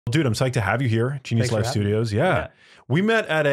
Dude, I'm psyched to have you here, Genius Thanks for Life having me. Studios. Yeah. We met at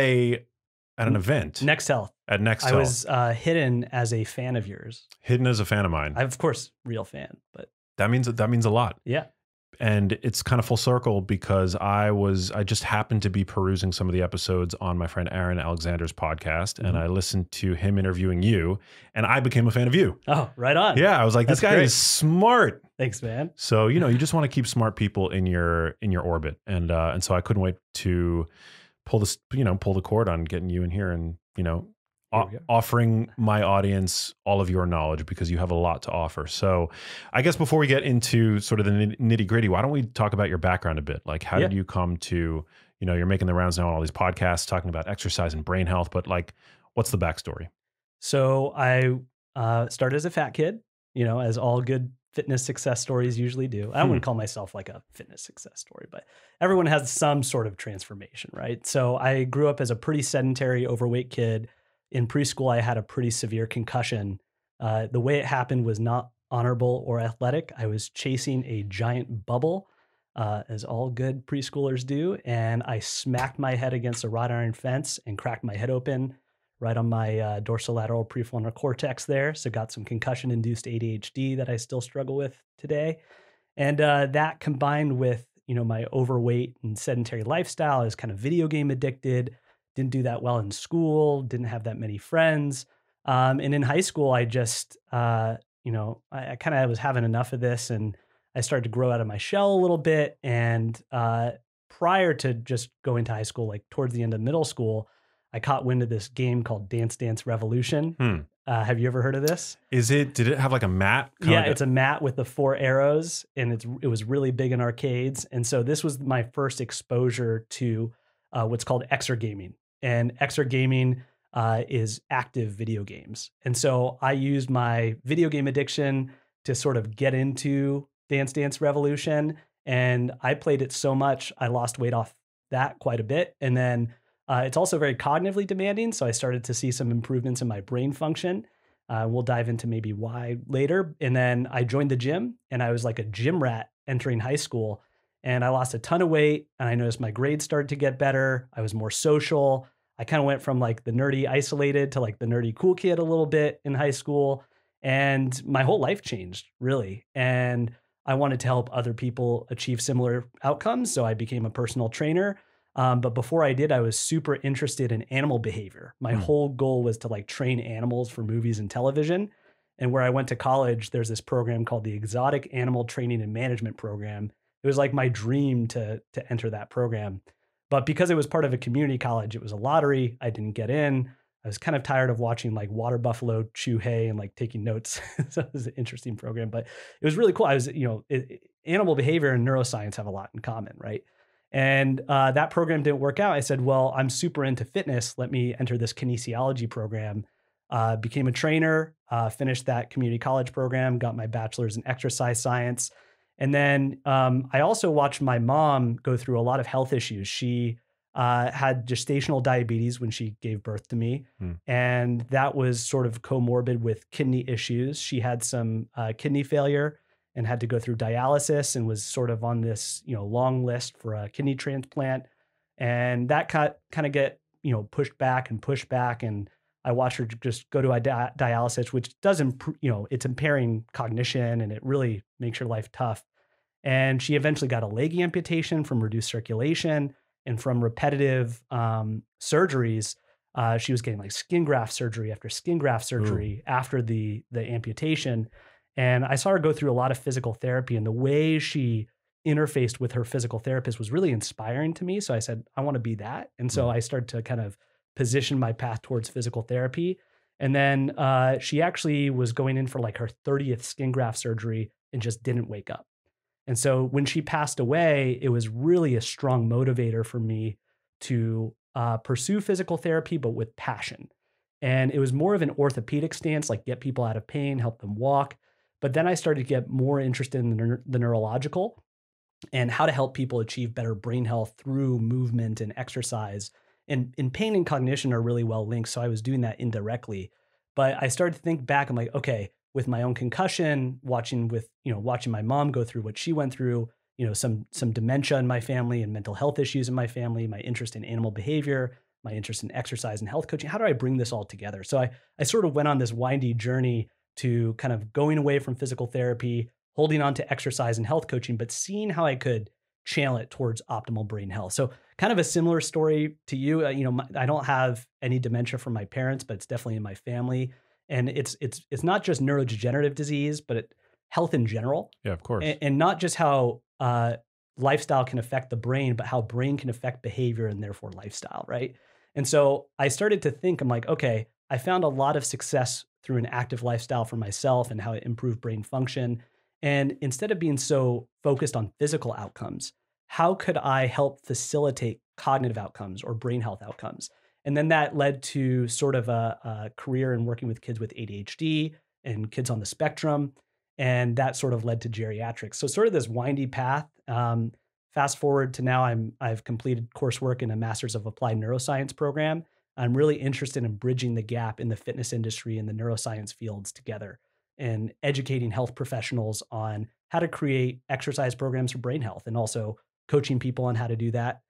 an event. Next Health. At Next I Health. was hidden as a fan of yours. Hidden as a fan of mine. I'm, of course, real fan, but That means a lot. yeah. And it's kind of full circle because I just happened to be perusing some of the episodes on my friend Aaron Alexander's podcast, and I listened to him interviewing you, and I became a fan of you. Oh, right on. Yeah, I was like, this That's guy great. is smart. Thanks, man. So, you just want to keep smart people in your orbit. And so I couldn't wait to pull the cord on getting you in here and, Here we go. offering my audience all of your knowledge because you have a lot to offer. So I guess before we get into sort of the nitty gritty, why don't we talk about your background a bit? Like, how did you come to, you're making the rounds now on all these podcasts talking about exercise and brain health, but like, what's the backstory? So I started as a fat kid, as all good fitness success stories usually do. I wouldn't call myself like a fitness success story, but everyone has some sort of transformation, right? So I grew up as a pretty sedentary, overweight kid. In preschool, I had a pretty severe concussion. The way it happened was not honorable or athletic. I was chasing a giant bubble, as all good preschoolers do, and I smacked my head against a wrought iron fence and cracked my head open right on my dorsolateral prefrontal cortex there. So got some concussion-induced ADHD that I still struggle with today. And that combined with, my overweight and sedentary lifestyle, I was kind of video game addicted. Didn't do that well in school, didn't have that many friends. And in high school, I just, I kind of was having enough of this and I started to grow out of my shell a little bit. And prior to just going to high school, like towards the end of middle school, I caught wind of this game called Dance Dance Revolution. Have you ever heard of this? Did it have like a mat? Yeah, it's a mat with the 4 arrows and it was really big in arcades. And so this was my first exposure to what's called exergaming. And exergaming is active video games. And so I used my video game addiction to sort of get into Dance Dance Revolution. And I played it so much, I lost weight off that quite a bit. And then it's also very cognitively demanding. So I started to see some improvements in my brain function. We'll dive into maybe why later. And then I joined the gym and I was like a gym rat entering high school. And I lost a ton of weight and I noticed my grades started to get better. I was more social. I kind of went from like the nerdy isolated to like the nerdy cool kid a little bit in high school. And my whole life changed really. And I wanted to help other people achieve similar outcomes. So I became a personal trainer. But before I did, I was super interested in animal behavior. My whole goal was to like train animals for movies and television. And where I went to college, there's this program called the Exotic Animal Training and Management Program. It was like my dream to enter that program. But because it was part of a community college, it was a lottery. I didn't get in. I was kind of tired of watching like water buffalo chew hay and like taking notes. So it was an interesting program, but it was really cool. I was, animal behavior and neuroscience have a lot in common, right? And that program didn't work out. I said, well, I'm super into fitness. Let me enter this kinesiology program. Became a trainer, finished that community college program, got my bachelor's in exercise science. And then I also watched my mom go through a lot of health issues. She had gestational diabetes when she gave birth to me. And that was sort of comorbid with kidney issues. She had some kidney failure and had to go through dialysis and was sort of on this, long list for a kidney transplant. And that kind of get, pushed back. And I watched her just go to a dialysis, which does it's impairing cognition and it really makes your life tough. And she eventually got a leg amputation from reduced circulation and from repetitive surgeries. She was getting like skin graft surgery after skin graft surgery after the amputation. And I saw her go through a lot of physical therapy, and the way she interfaced with her physical therapist was really inspiring to me. So I said, I want to be that. And so I started to kind of position my path towards physical therapy. And then she actually was going in for like her 30th skin graft surgery and just didn't wake up. And so when she passed away, it was really a strong motivator for me to pursue physical therapy, but with passion. And it was more of an orthopedic stance, like get people out of pain, help them walk. But then I started to get more interested in the neurological and how to help people achieve better brain health through movement and exercise. And pain and cognition are really well linked. So I was doing that indirectly. But I started to think back, I'm like, okay, with my own concussion, watching my mom go through what she went through, some dementia in my family and mental health issues in my family, my interest in animal behavior, my interest in exercise and health coaching. How do I bring this all together? So I sort of went on this windy journey to kind of going away from physical therapy, holding on to exercise and health coaching, but seeing how I could channel it towards optimal brain health. So kind of a similar story to you. I don't have any dementia from my parents, but it's definitely in my family. And it's not just neurodegenerative disease, but health in general. Yeah, of course. And not just how lifestyle can affect the brain, but how brain can affect behavior and therefore lifestyle, right? And so I started to think, I'm like, okay, I found a lot of success through an active lifestyle for myself and how it improved brain function. And instead of being so focused on physical outcomes, how could I help facilitate cognitive outcomes or brain health outcomes? And then that led to sort of a career in working with kids with ADHD and kids on the spectrum. And that sort of led to geriatrics. So sort of this windy path. Fast forward to now, I've completed coursework in a Master's of Applied Neuroscience program. I'm really interested in bridging the gap in the fitness industry and the neuroscience fields together and educating health professionals on how to create exercise programs for brain health and also coaching people on how to do that.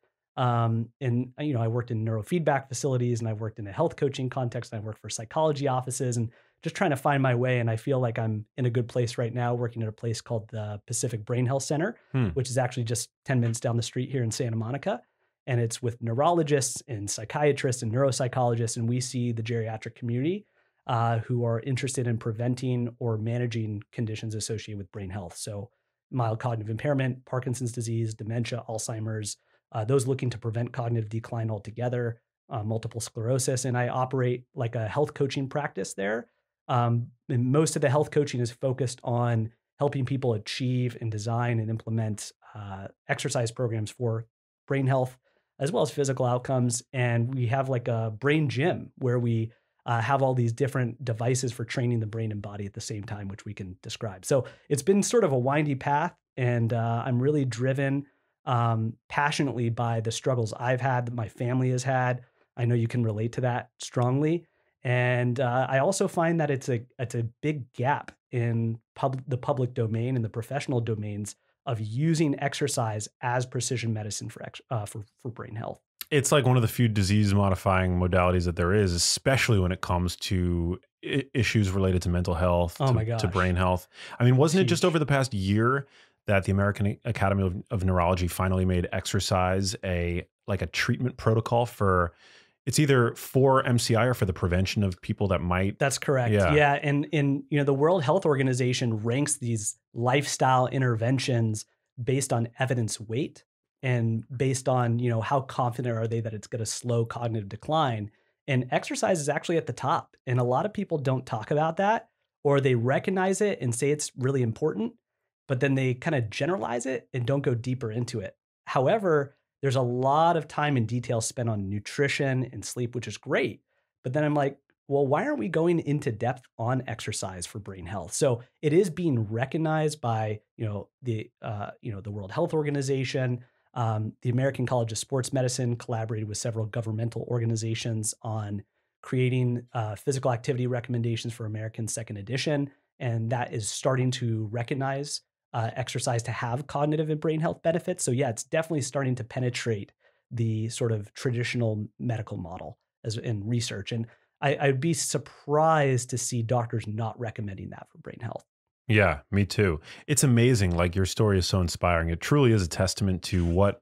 And I worked in neurofeedback facilities and I've worked in a health coaching context and I've worked for psychology offices and just trying to find my way. And I feel like I'm in a good place right now working at a place called the Pacific Brain Health Center, which is actually just 10 minutes down the street here in Santa Monica. And it's with neurologists and psychiatrists and neuropsychologists. And we see the geriatric community who are interested in preventing or managing conditions associated with brain health. So mild cognitive impairment, Parkinson's disease, dementia, Alzheimer's, those looking to prevent cognitive decline altogether, multiple sclerosis. And I operate like a health coaching practice there. And most of the health coaching is focused on helping people achieve and design and implement exercise programs for brain health, as well as physical outcomes. And we have like a brain gym where we have all these different devices for training the brain and body at the same time, which we can describe. So it's been sort of a windy path, and I'm really driven passionately by the struggles I've had, that my family has had. I know you can relate to that strongly. And I also find that it's a big gap in the public domain and the professional domains of using exercise as precision medicine for brain health. It's like one of the few disease modifying modalities that there is, especially when it comes to issues related to mental health, to brain health. I mean, wasn't it just over the past year that the American Academy of Neurology finally made exercise a treatment protocol for, it's either for MCI or for the prevention of people that might. That's correct. Yeah. And the World Health Organization ranks these lifestyle interventions based on evidence weight and based on, how confident are they that it's going to slow cognitive decline. And exercise is actually at the top. And a lot of people don't talk about that, or they recognize it and say it's really important, but then they kind of generalize it and don't go deeper into it. However, there's a lot of time and detail spent on nutrition and sleep, which is great. But then I'm like, well, why aren't we going into depth on exercise for brain health? So it is being recognized by, the World Health Organization. The American College of Sports Medicine collaborated with several governmental organizations on creating physical activity recommendations for American Second Edition. And that is starting to recognize exercise to have cognitive and brain health benefits. So yeah, it's definitely starting to penetrate the sort of traditional medical model in research. And I'd be surprised to see doctors not recommending that for brain health. Yeah, me too. It's amazing. Like, your story is so inspiring. It truly is a testament to what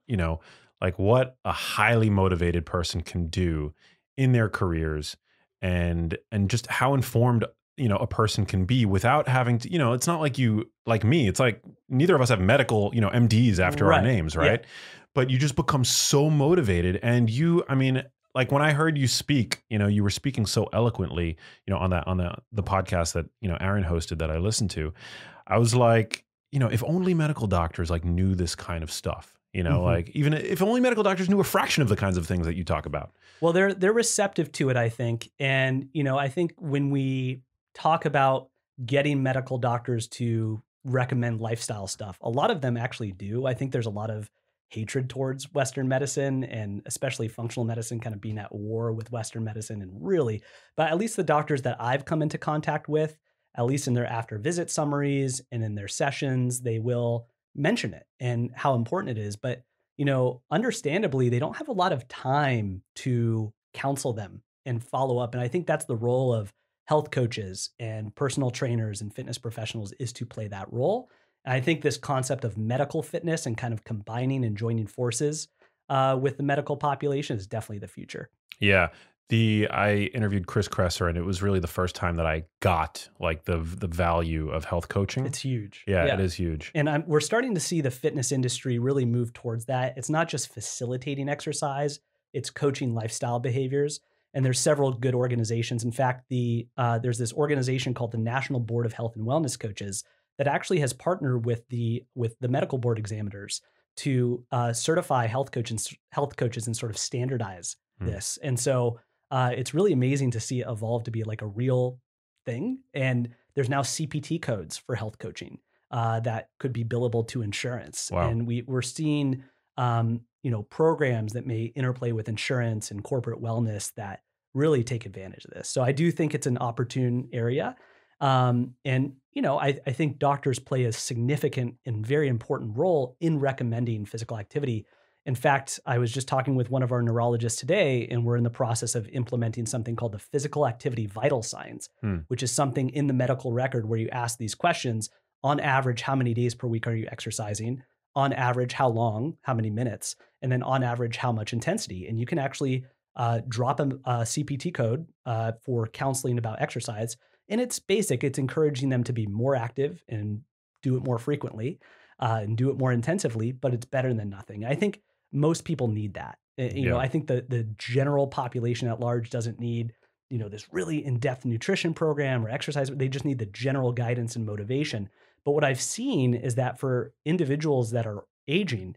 a highly motivated person can do in their careers, and just how informed a person can be without having to, it's not like me. It's like neither of us have medical, MDs after our names, right? Yeah. But you just become so motivated, and like when I heard you speak, you were speaking so eloquently, on the podcast that, Aaron hosted that I listened to. I was like, if only medical doctors knew this kind of stuff, like even if only medical doctors knew a fraction of the kinds of things that you talk about. Well, they're receptive to it, I think. And, I think when we talk about getting medical doctors to recommend lifestyle stuff, a lot of them actually do. I think there's a lot of hatred towards Western medicine, and especially functional medicine kind of being at war with Western medicine. And really, but at least the doctors that I've come into contact with, at least in their after visit summaries and in their sessions, they will mention it and how important it is. But, understandably, they don't have a lot of time to counsel them and follow up. And I think that's the role of health coaches and personal trainers and fitness professionals, is to play that role. And I think this concept of medical fitness and kind of combining and joining forces with the medical population is definitely the future. Yeah. I interviewed Chris Kresser, and it was really the first time that I got like the value of health coaching. It's huge. Yeah, it is huge. And we're starting to see the fitness industry really move towards that. It's not just facilitating exercise, it's coaching lifestyle behaviors. And there's several good organizations. In fact, there's this organization called the National Board of Health and Wellness Coaches that actually has partnered with the medical board examiners to certify health coaches and sort of standardize this. And so it's really amazing to see it evolve to be like a real thing. And there's now CPT codes for health coaching that could be billable to insurance. Wow. And we're seeing programs that may interplay with insurance and corporate wellness that really take advantage of this. So I do think it's an opportune area. I think doctors play a significant and very important role in recommending physical activity. In fact, I was just talking with one of our neurologists today, and we're in the process of implementing something called the physical activity vital signs, which is something in the medical record where you ask these questions. On average, how many days per week are you exercising? On average, how long, how many minutes? And then on average, how much intensity? And you can actually drop a CPT code for counseling about exercise. And it's basic. It's encouraging them to be more active and do it more frequently and do it more intensively, but it's better than nothing. I think most people need that. I think the general population at large doesn't need, this really in-depth nutrition program or exercise. They just need the general guidance and motivation. But what I've seen is that for individuals that are aging,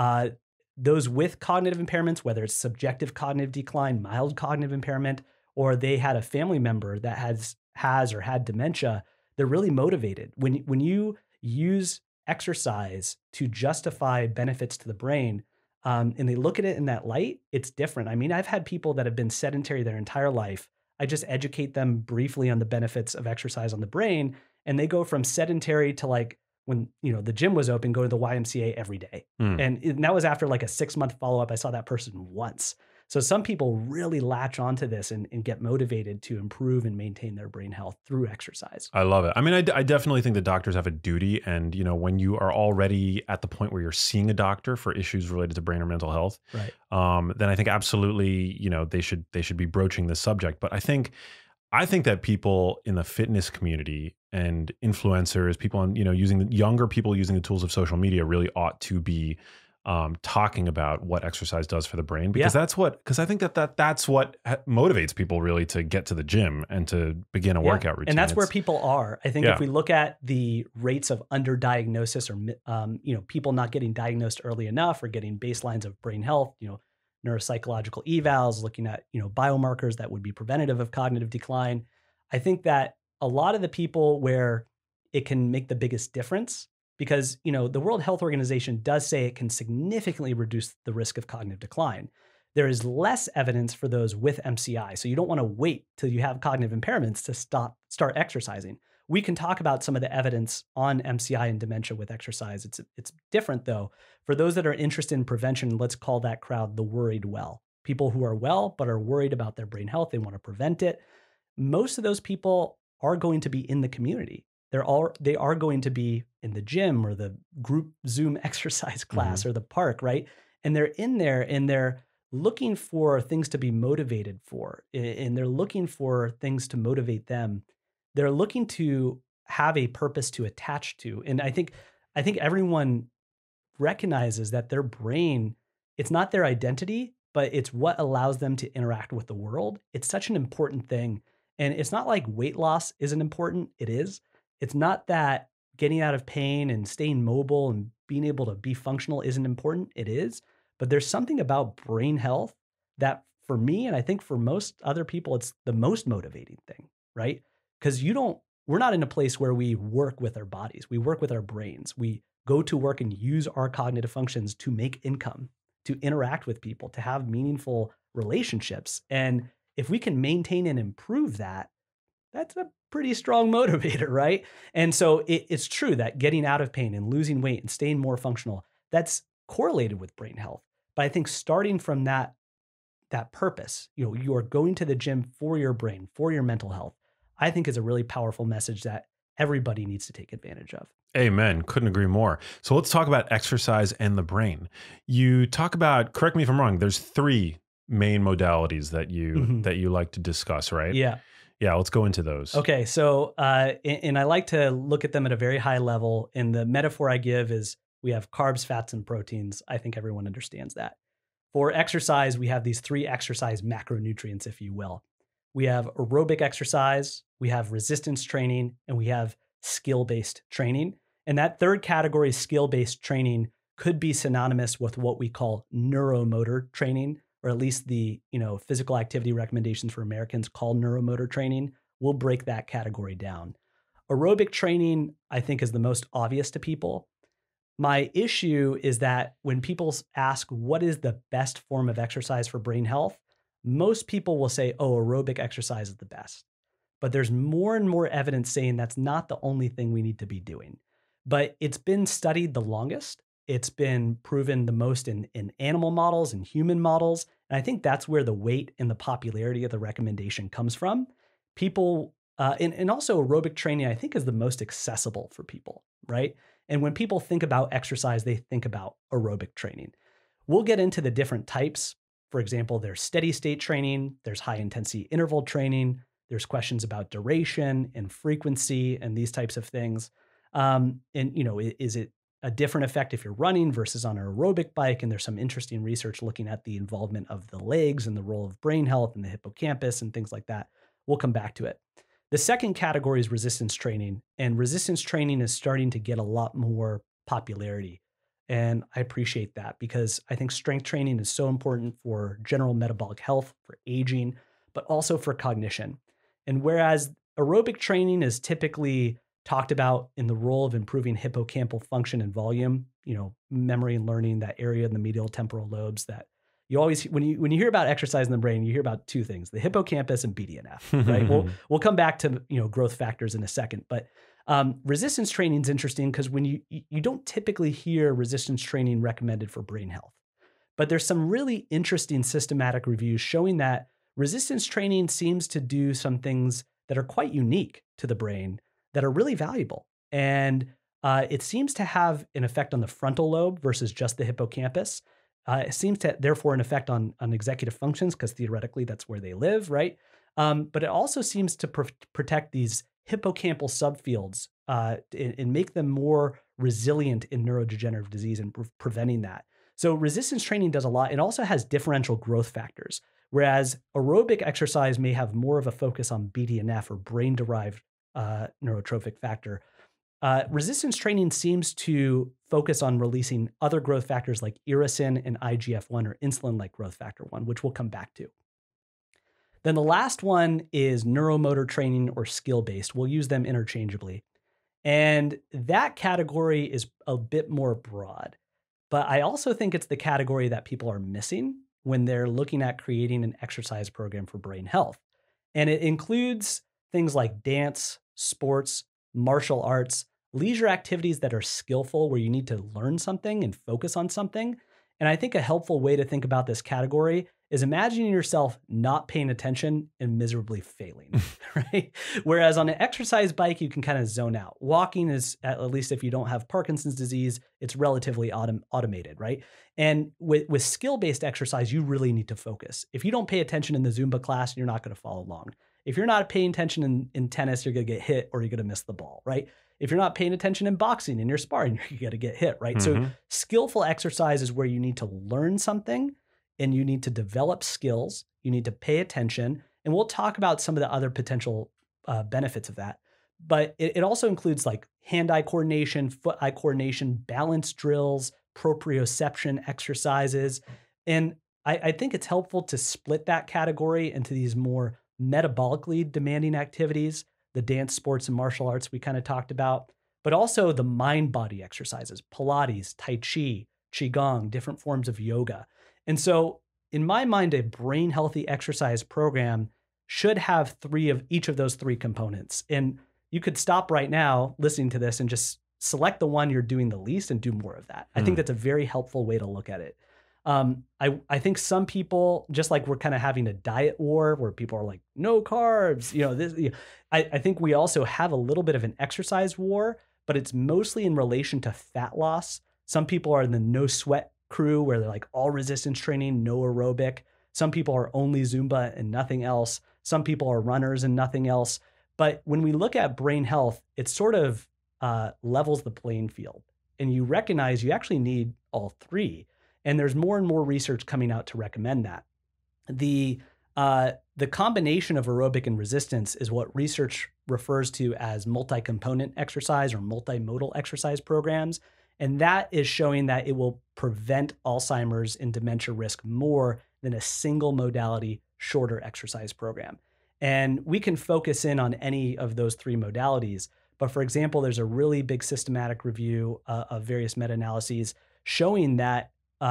those with cognitive impairments, whether it's subjective cognitive decline, mild cognitive impairment, or they had a family member that has or had dementia, they're really motivated. When you use exercise to justify benefits to the brain, and they look at it in that light, it's different. I mean, I've had people that have been sedentary their entire life. I just educate them briefly on the benefits of exercise on the brain, and they go from sedentary to like when the gym was open, go to the YMCA every day. And that was after like a 6-month follow-up. I saw that person once. So some people really latch onto this and get motivated to improve and maintain their brain health through exercise. I love it. I mean, I definitely think that doctors have a duty. And, when you are already at the point where you're seeing a doctor for issues related to brain or mental health, right, then I think absolutely, they should be broaching this subject. But I think that people in the fitness community and influencers, people on, younger people using the tools of social media really ought to be talking about what exercise does for the brain, because because I think that's what motivates people really to get to the gym and to begin a workout routine. And that's where people are. I think if we look at the rates of underdiagnosis or, people not getting diagnosed early enough or getting baselines of brain health, neuropsychological evals, looking at, biomarkers that would be preventative of cognitive decline. I think that a lot of the people where it can make the biggest difference, because, the World Health Organization does say it can significantly reduce the risk of cognitive decline. There is less evidence for those with MCI. So you don't want to wait till you have cognitive impairments to start exercising. We can talk about some of the evidence on MCI and dementia with exercise. It's different though. For those that are interested in prevention, let's call that crowd the worried well. People who are well, but are worried about their brain health. They want to prevent it. Most of those people are going to be in the community. They are going to be in the gym or the group Zoom exercise class or the park, right? And they're in there and they're looking for things to be motivated for, and they're looking for things to motivate them. They're looking to have a purpose to attach to. And I think everyone recognizes that their brain, it's not their identity, but it's what allows them to interact with the world. It's such an important thing. And it's not like weight loss isn't important. It is. It's not that getting out of pain and staying mobile and being able to be functional isn't important. It is. But there's something about brain health that for me, and I think for most other people, it's the most motivating thing, right? Because we're not in a place where we work with our bodies. We work with our brains. We go to work and use our cognitive functions to make income, to interact with people, to have meaningful relationships. And if we can maintain and improve that, That's a pretty strong motivator, right? And so it's true that getting out of pain and losing weight and staying more functional, that's correlated with brain health. But I think starting from that purpose, you are going to the gym for your brain, for your mental health, I think is a really powerful message that everybody needs to take advantage of. Amen. Couldn't agree more. So let's talk about exercise and the brain. You talk about, correct me if I'm wrong, there's three main modalities that you like to discuss, right? Yeah. Yeah, let's go into those. Okay. So, and I like to look at them at a very high level. And the metaphor I give is we have carbs, fats, and proteins. I think everyone understands that. For exercise, we have these three exercise macronutrients, if you will. We have aerobic exercise, we have resistance training, and we have skill-based training. And that third category, skill-based training, could be synonymous with what we call neuromotor training, or at least the physical activity recommendations for Americans call neuromotor training. We'll break that category down. Aerobic training, I think, is the most obvious to people. My issue is that when people ask what is the best form of exercise for brain health, most people will say, oh, aerobic exercise is the best. But there's more and more evidence saying that's not the only thing we need to be doing. But it's been studied the longest. It's been proven the most in animal models and human models. And I think that's where the weight and the popularity of the recommendation comes from. People, and also aerobic training, I think, is the most accessible for people, right? And when people think about exercise, they think about aerobic training. We'll get into the different types. For example, there's steady state training, there's high intensity interval training, there's questions about duration and frequency and these types of things. Is it a different effect if you're running versus on an aerobic bike? And there's some interesting research looking at the involvement of the legs and the role of brain health and the hippocampus and things like that. We'll come back to it. The second category is resistance training, and resistance training is starting to get a lot more popularity. And I appreciate that because I think strength training is so important for general metabolic health, for aging, but also for cognition. And whereas aerobic training is typically talked about in the role of improving hippocampal function and volume, memory and learning, that area in the medial temporal lobes that you always, when you hear about exercise in the brain, you hear about two things: the hippocampus and BDNF. Right? We'll come back to growth factors in a second, but resistance training is interesting because when you don't typically hear resistance training recommended for brain health, but there's some really interesting systematic reviews showing that resistance training seems to do some things that are quite unique to the brain that are really valuable, and it seems to have an effect on the frontal lobe versus just the hippocampus. It seems to therefore an effect on executive functions because theoretically that's where they live, right? But it also seems to protect these hippocampal subfields and make them more resilient in neurodegenerative disease and preventing that. So resistance training does a lot. It also has differential growth factors, whereas aerobic exercise may have more of a focus on BDNF or brain-derived neurotrophic factor. Resistance training seems to focus on releasing other growth factors like irisin and IGF-1 or insulin-like growth factor 1, which we'll come back to. Then the last one is neuromotor training or skill-based. We'll use them interchangeably. And that category is a bit more broad, but I also think it's the category that people are missing when they're looking at creating an exercise program for brain health. And it includes things like dance, sports, martial arts, leisure activities that are skillful where you need to learn something and focus on something. And I think a helpful way to think about this category is imagining yourself not paying attention and miserably failing, right? Whereas on an exercise bike, you can kind of zone out. Walking is, at least if you don't have Parkinson's disease, it's relatively automated, right? And with skill-based exercise, you really need to focus. If you don't pay attention in the Zumba class, you're not going to follow along. If you're not paying attention in tennis, you're going to get hit or you're going to miss the ball, right? If you're not paying attention in boxing and you're sparring, you're going to get hit, right? So skillful exercise is where you need to learn something and you need to develop skills. You need to pay attention. And we'll talk about some of the other potential benefits of that. But it also includes like hand-eye coordination, foot-eye coordination, balance drills, proprioception exercises. And I think it's helpful to split that category into these more metabolically demanding activities, the dance, sports, and martial arts we kind of talked about, but also the mind-body exercises, Pilates, Tai Chi, Qigong, different forms of yoga. And so in my mind, a brain healthy exercise program should have three of each of those three components. And you could stop right now listening to this and just select the one you're doing the least and do more of that. I think that's a very helpful way to look at it. I think some people, just like we're kind of having a diet war where people are like, no carbs, I think we also have a little bit of an exercise war, but it's mostly in relation to fat loss. Some people are in the no sweat crew where they're like all resistance training, no aerobic. Some people are only Zumba and nothing else. Some people are runners and nothing else. But when we look at brain health, it sort of levels the playing field. And you recognize you actually need all three. And there's more and more research coming out to recommend that. The combination of aerobic and resistance is what research refers to as multi-component exercise or multimodal exercise programs. And that is showing that it will prevent Alzheimer's and dementia risk more than a single modality, shorter exercise program. And we can focus in on any of those three modalities. But for example, there's a really big systematic review of various meta-analyses showing that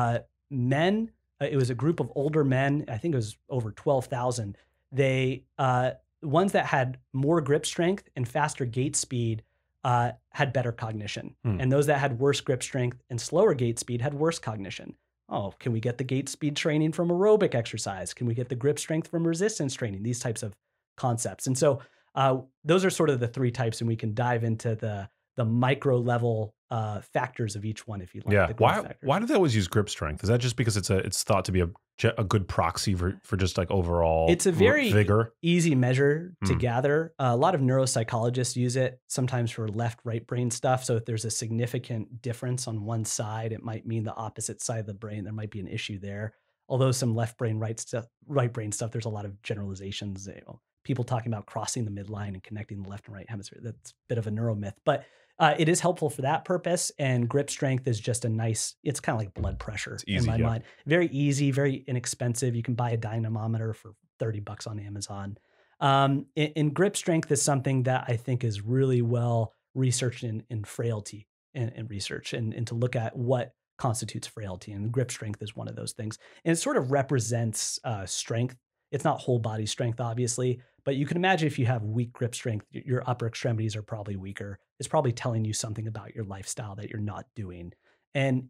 men, it was a group of older men, I think it was over 12,000. They, ones that had more grip strength and faster gait speed had better cognition. And those that had worse grip strength and slower gait speed had worse cognition. Oh, can we get the gait speed training from aerobic exercise? Can we get the grip strength from resistance training? These types of concepts. And so those are sort of the three types, and we can dive into the micro level factors of each one if you like. Yeah. Why do they always use grip strength? Is that just because it's thought to be a good proxy for just like overall It's a very vigor? Easy measure to gather. A lot of neuropsychologists use it sometimes for left-right brain stuff. So if there's a significant difference on one side, it might mean the opposite side of the brain. There might be an issue there. Although some left brain, right brain stuff, there's a lot of generalizations. People talking about crossing the midline and connecting the left and right hemisphere. That's a bit of a neuromyth, but it is helpful for that purpose. And grip strength is just it's kind of like blood pressure in my mind. Very easy, very inexpensive. You can buy a dynamometer for $30 on Amazon. And grip strength is something that I think is really well researched in frailty and research and to look at what constitutes frailty. And grip strength is one of those things. And it sort of represents strength. It's not whole body strength, obviously, but you can imagine if you have weak grip strength, your upper extremities are probably weaker. It's probably telling you something about your lifestyle that you're not doing. And,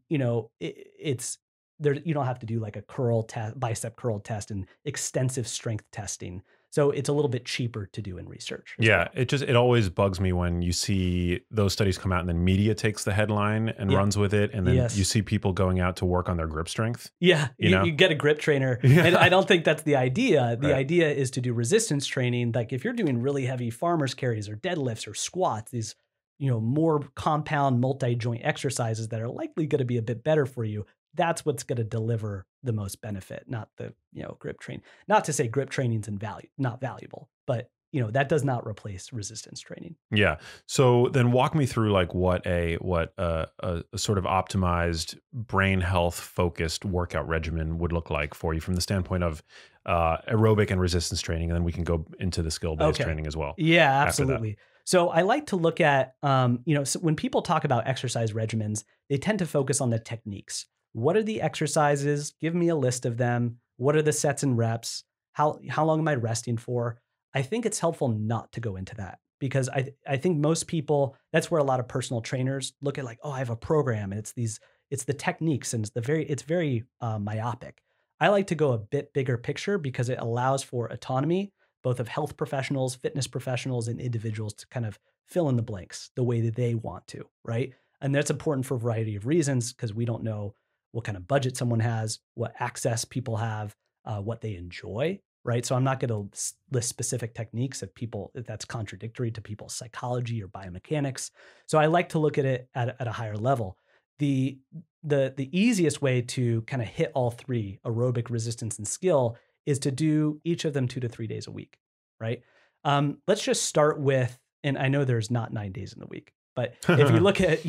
it's there. You don't have to do like a curl test, bicep curl test and extensive strength testing. So it's a little bit cheaper to do in research. Yeah. Well. It always bugs me when you see those studies come out and then media takes the headline and runs with it. And then you see people going out to work on their grip strength. Yeah. You get a grip trainer. And I don't think that's the idea. The idea is to do resistance training. Like if you're doing really heavy farmer's carries or deadlifts or squats, these, more compound multi-joint exercises that are likely going to be a bit better for you. That's what's going to deliver the most benefit, not the, grip training. Not to say grip training's not valuable, but that does not replace resistance training. Yeah. So then walk me through like what a sort of optimized brain health focused workout regimen would look like for you from the standpoint of aerobic and resistance training. And then we can go into the skill-based training as well. Yeah, absolutely. So I like to look at, so when people talk about exercise regimens, they tend to focus on the techniques. What are the exercises? Give me a list of them. What are the sets and reps? How long am I resting for? I think it's helpful not to go into that because I think most people, that's where a lot of personal trainers look at like, oh, I have a program and it's the techniques and it's very myopic. I like to go a bit bigger picture because it allows for autonomy, both of health professionals, fitness professionals, and individuals to kind of fill in the blanks the way that they want to, right? And that's important for a variety of reasons because we don't know what kind of budget someone has, what access people have, what they enjoy, right? So I'm not going to list specific techniques if that's contradictory to people's psychology or biomechanics. So I like to look at it at a higher level. The easiest way to kind of hit all three, aerobic, resistance, and skill, is to do each of them 2 to 3 days a week, right? Let's just start with, and I know there's not 9 days in the week, but if you look at,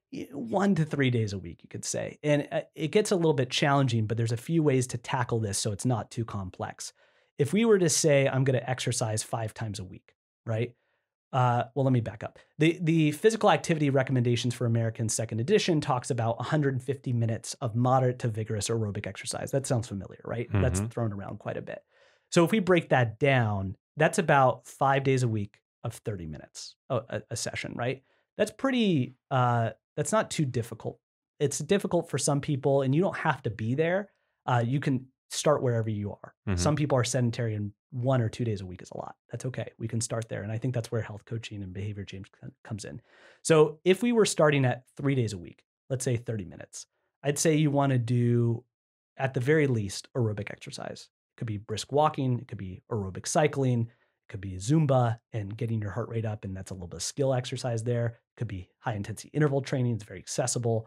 1 to 3 days a week, you could say. And it gets a little bit challenging, but there's a few ways to tackle this so it's not too complex. If we were to say, I'm going to exercise 5 times a week, right? Well, let me back up. The physical activity recommendations for Americans second edition talks about 150 minutes of moderate to vigorous aerobic exercise. That sounds familiar, right? That's thrown around quite a bit. So if we break that down, that's about 5 days a week of 30 minutes a session, right? That's pretty, that's not too difficult. It's difficult for some people, and you don't have to be there. You can start wherever you are. Some people are sedentary, and 1 or 2 days a week is a lot. That's okay. We can start there. And I think that's where health coaching and behavior change comes in. So if we were starting at 3 days a week, let's say 30 minutes, I'd say you want to do, at the very least, aerobic exercise. It could be brisk walking. It could be aerobic cycling. It could be Zumba and getting your heart rate up. And that's a little bit of skill exercise there. It could be high intensity interval training. It's very accessible.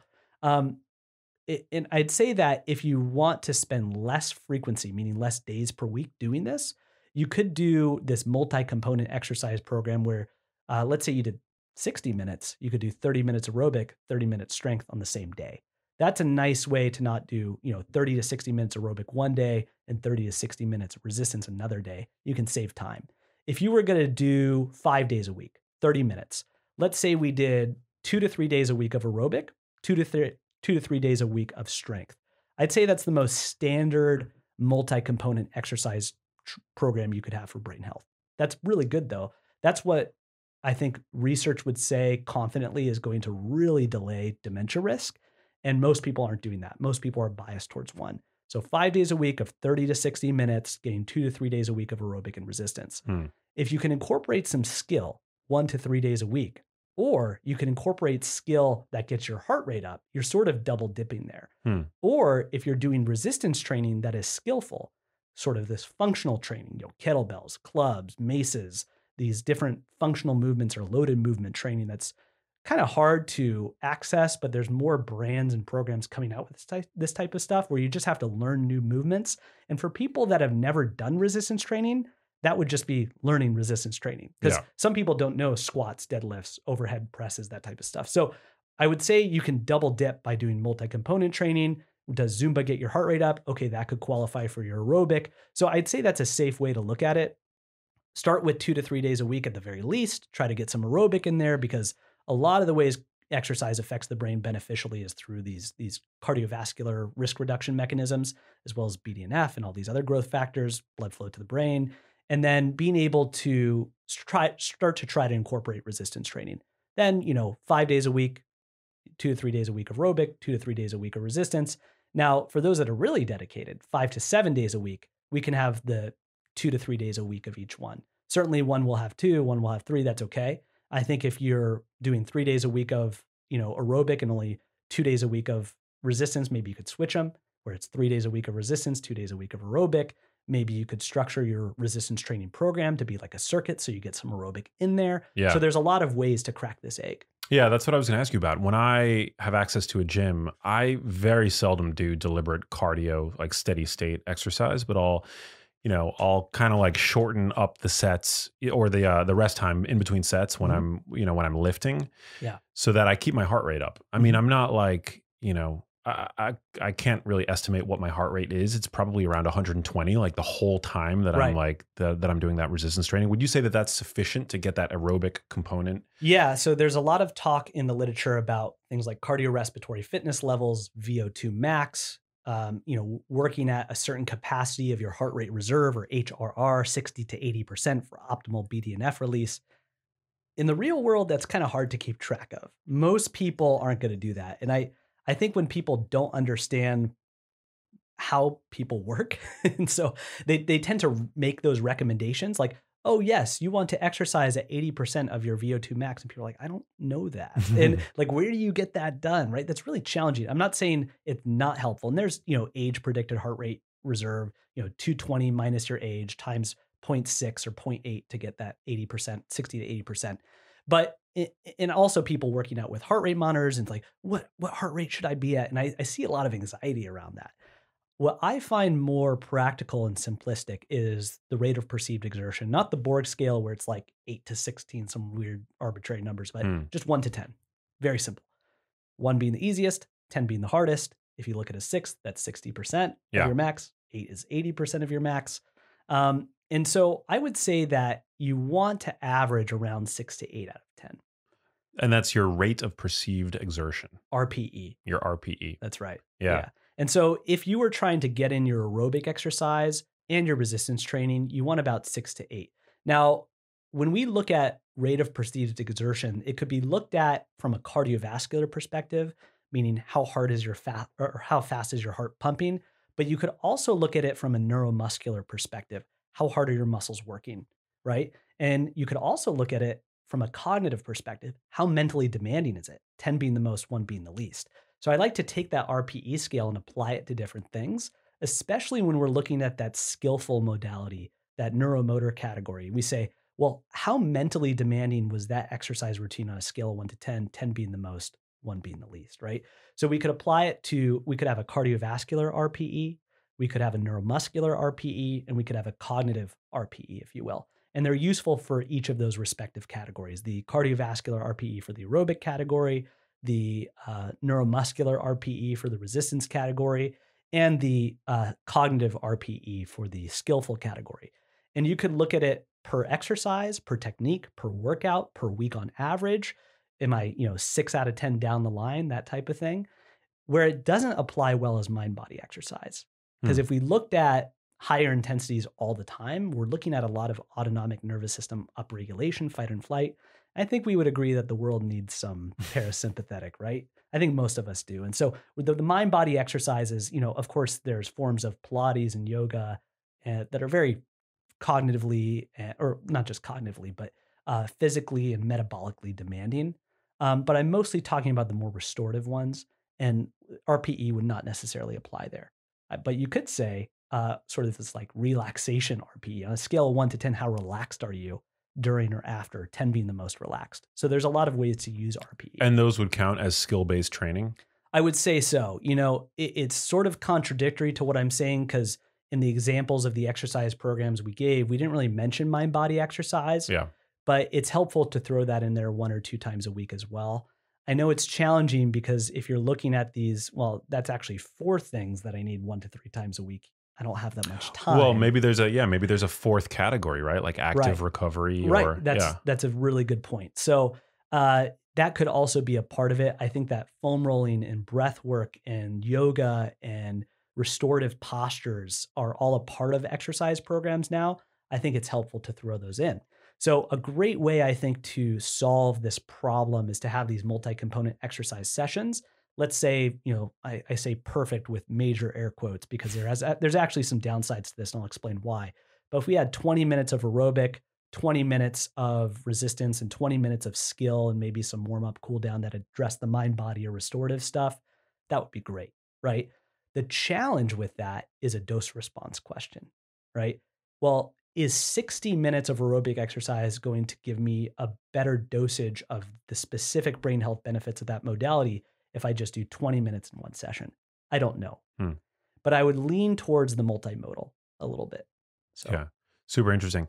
And I'd say that if you want to spend less frequency, meaning less days per week doing this, you could do this multi-component exercise program where, let's say you did 60 minutes, you could do 30 minutes aerobic, 30 minutes strength on the same day. That's a nice way to not do, 30 to 60 minutes aerobic one day and 30 to 60 minutes resistance another day. You can save time. If you were going to do 5 days a week, 30 minutes, let's say we did 2 to 3 days a week of aerobic, 2 to 3 days a week of strength. I'd say that's the most standard multi-component exercise program you could have for brain health. That's really good though. That's what I think research would say confidently is going to really delay dementia risk. And most people aren't doing that. Most people are biased towards one. So 5 days a week of 30 to 60 minutes, getting 2 to 3 days a week of aerobic and resistance. If you can incorporate some skill 1 to 3 days a week, or you can incorporate skill that gets your heart rate up, you're sort of double dipping there. Or if you're doing resistance training that is skillful, sort of this functional training, kettlebells, clubs, maces, these different functional movements or loaded movement training that's kind of hard to access, but there's more brands and programs coming out with this type of stuff where you just have to learn new movements. And for people that have never done resistance training, that would just be learning resistance training, because some people don't know squats, deadlifts, overhead presses, that type of stuff. So I would say you can double dip by doing multi-component training. Does Zumba get your heart rate up? Okay, that could qualify for your aerobic. So I'd say that's a safe way to look at it. Start with 2 to 3 days a week at the very least. Try to get some aerobic in there, because a lot of the ways exercise affects the brain beneficially is through these cardiovascular risk reduction mechanisms, as well as BDNF and all these other growth factors, blood flow to the brain. And then being able to start to incorporate resistance training. Then, 5 days a week, 2 to 3 days a week of aerobic, 2 to 3 days a week of resistance. Now, for those that are really dedicated, 5 to 7 days a week, we can have the 2 to 3 days a week of each one. Certainly one will have 2, one will have 3, that's okay. I think if you're doing 3 days a week of, aerobic and only 2 days a week of resistance, maybe you could switch them, where it's 3 days a week of resistance, 2 days a week of aerobic. Maybe you could structure your resistance training program to be like a circuit, so you get some aerobic in there. Yeah. So there's a lot of ways to crack this egg. Yeah, that's what I was going to ask you about. When I have access to a gym, I very seldom do deliberate cardio, like steady state exercise, but I'll kind of like shorten up the sets or the rest time in between sets when I'm lifting. Yeah. So that I keep my heart rate up. I mean, I'm not like, I can't really estimate what my heart rate is. It's probably around 120, like the whole time that I'm like that I'm doing that resistance training. Would you say that that's sufficient to get that aerobic component? Yeah. So there's a lot of talk in the literature about things like cardiorespiratory fitness levels, VO2 max, working at a certain capacity of your heart rate reserve or HRR, 60 to 80% for optimal BDNF release. In the real world, that's kind of hard to keep track of. Most people aren't going to do that. And I think when people don't understand how people work, and so they tend to make those recommendations like, oh, yes, you want to exercise at 80% of your VO2 max. And people are like, I don't know that. And like, where do you get that done? Right. That's really challenging. I'm not saying it's not helpful. And there's, age predicted heart rate reserve, 220 minus your age times 0.6 or 0.8 to get that 80%, 60 to 80%. But and also people working out with heart rate monitors and like, what heart rate should I be at? And I see a lot of anxiety around that. What I find more practical and simplistic is the rate of perceived exertion, not the Borg scale where it's like 8 to 16, some weird arbitrary numbers, but just 1 to 10. Very simple. 1 being the easiest, 10 being the hardest. If you look at a 6, that's 60% of your max. 8 is 80% of your max. And so I would say that you want to average around 6 to 8 out of 10. And that's your rate of perceived exertion. RPE. Your RPE. That's right. Yeah. And so if you were trying to get in your aerobic exercise and your resistance training, you want about 6 to 8. Now, when we look at rate of perceived exertion, it could be looked at from a cardiovascular perspective, meaning how hard is your fat or how fast is your heart pumping. But you could also look at it from a neuromuscular perspective. How hard are your muscles working, right? And you could also look at it from a cognitive perspective. How mentally demanding is it? 10 being the most, 1 being the least. So I like to take that RPE scale and apply it to different things, especially when we're looking at that skillful modality, that neuromotor category. We say, well, how mentally demanding was that exercise routine on a scale of 1 to 10, 10 being the most, 1 being the least, right? So we could apply it to, we could have a cardiovascular RPE, we could have a neuromuscular RPE, and we could have a cognitive RPE, if you will. And they're useful for each of those respective categories. The cardiovascular RPE for the aerobic category, the neuromuscular RPE for the resistance category, and the cognitive RPE for the skillful category. And you could look at it per exercise, per technique, per workout, per week on average. Am I, 6 out of 10 down the line, that type of thing? Where it doesn't apply well is mind-body exercise. Because if we looked at higher intensities all the time, we're looking at a lot of autonomic nervous system upregulation, fight and flight. I think we would agree that the world needs some parasympathetic, right? I think most of us do. And so with the mind-body exercises, of course, there's forms of Pilates and yoga that are very cognitively, or not just cognitively, but physically and metabolically demanding. But I'm mostly talking about the more restorative ones, and RPE would not necessarily apply there. But you could say sort of this like relaxation RPE on a scale of 1 to 10, how relaxed are you during or after, 10 being the most relaxed. So there's a lot of ways to use RPE. And those would count as skill-based training? I would say so. It's sort of contradictory to what I'm saying, because in the examples of the exercise programs we gave, we didn't really mention mind-body exercise. Yeah. But it's helpful to throw that in there 1 or 2 times a week as well. I know it's challenging because if you're looking at these, well, that's actually 4 things that I need 1 to 3 times a week. I don't have that much time. Well, maybe there's a fourth category, right? Like active recovery. Right. Or, that's a really good point. So that could also be a part of it. I think that foam rolling and breath work and yoga and restorative postures are all a part of exercise programs now. I think it's helpful to throw those in. So a great way, I think, to solve this problem is to have these multi-component exercise sessions. Let's say, I say perfect with major air quotes because there's actually some downsides to this, and I'll explain why. But if we had 20 minutes of aerobic, 20 minutes of resistance, and 20 minutes of skill, and maybe some warm-up, cool-down that address the mind-body or restorative stuff, that would be great, right? The challenge with that is a dose response question, right? Well, is 60 minutes of aerobic exercise going to give me a better dosage of the specific brain health benefits of that modality if I just do 20 minutes in one session? I don't know. But I would lean towards the multimodal a little bit. So. Yeah, super interesting.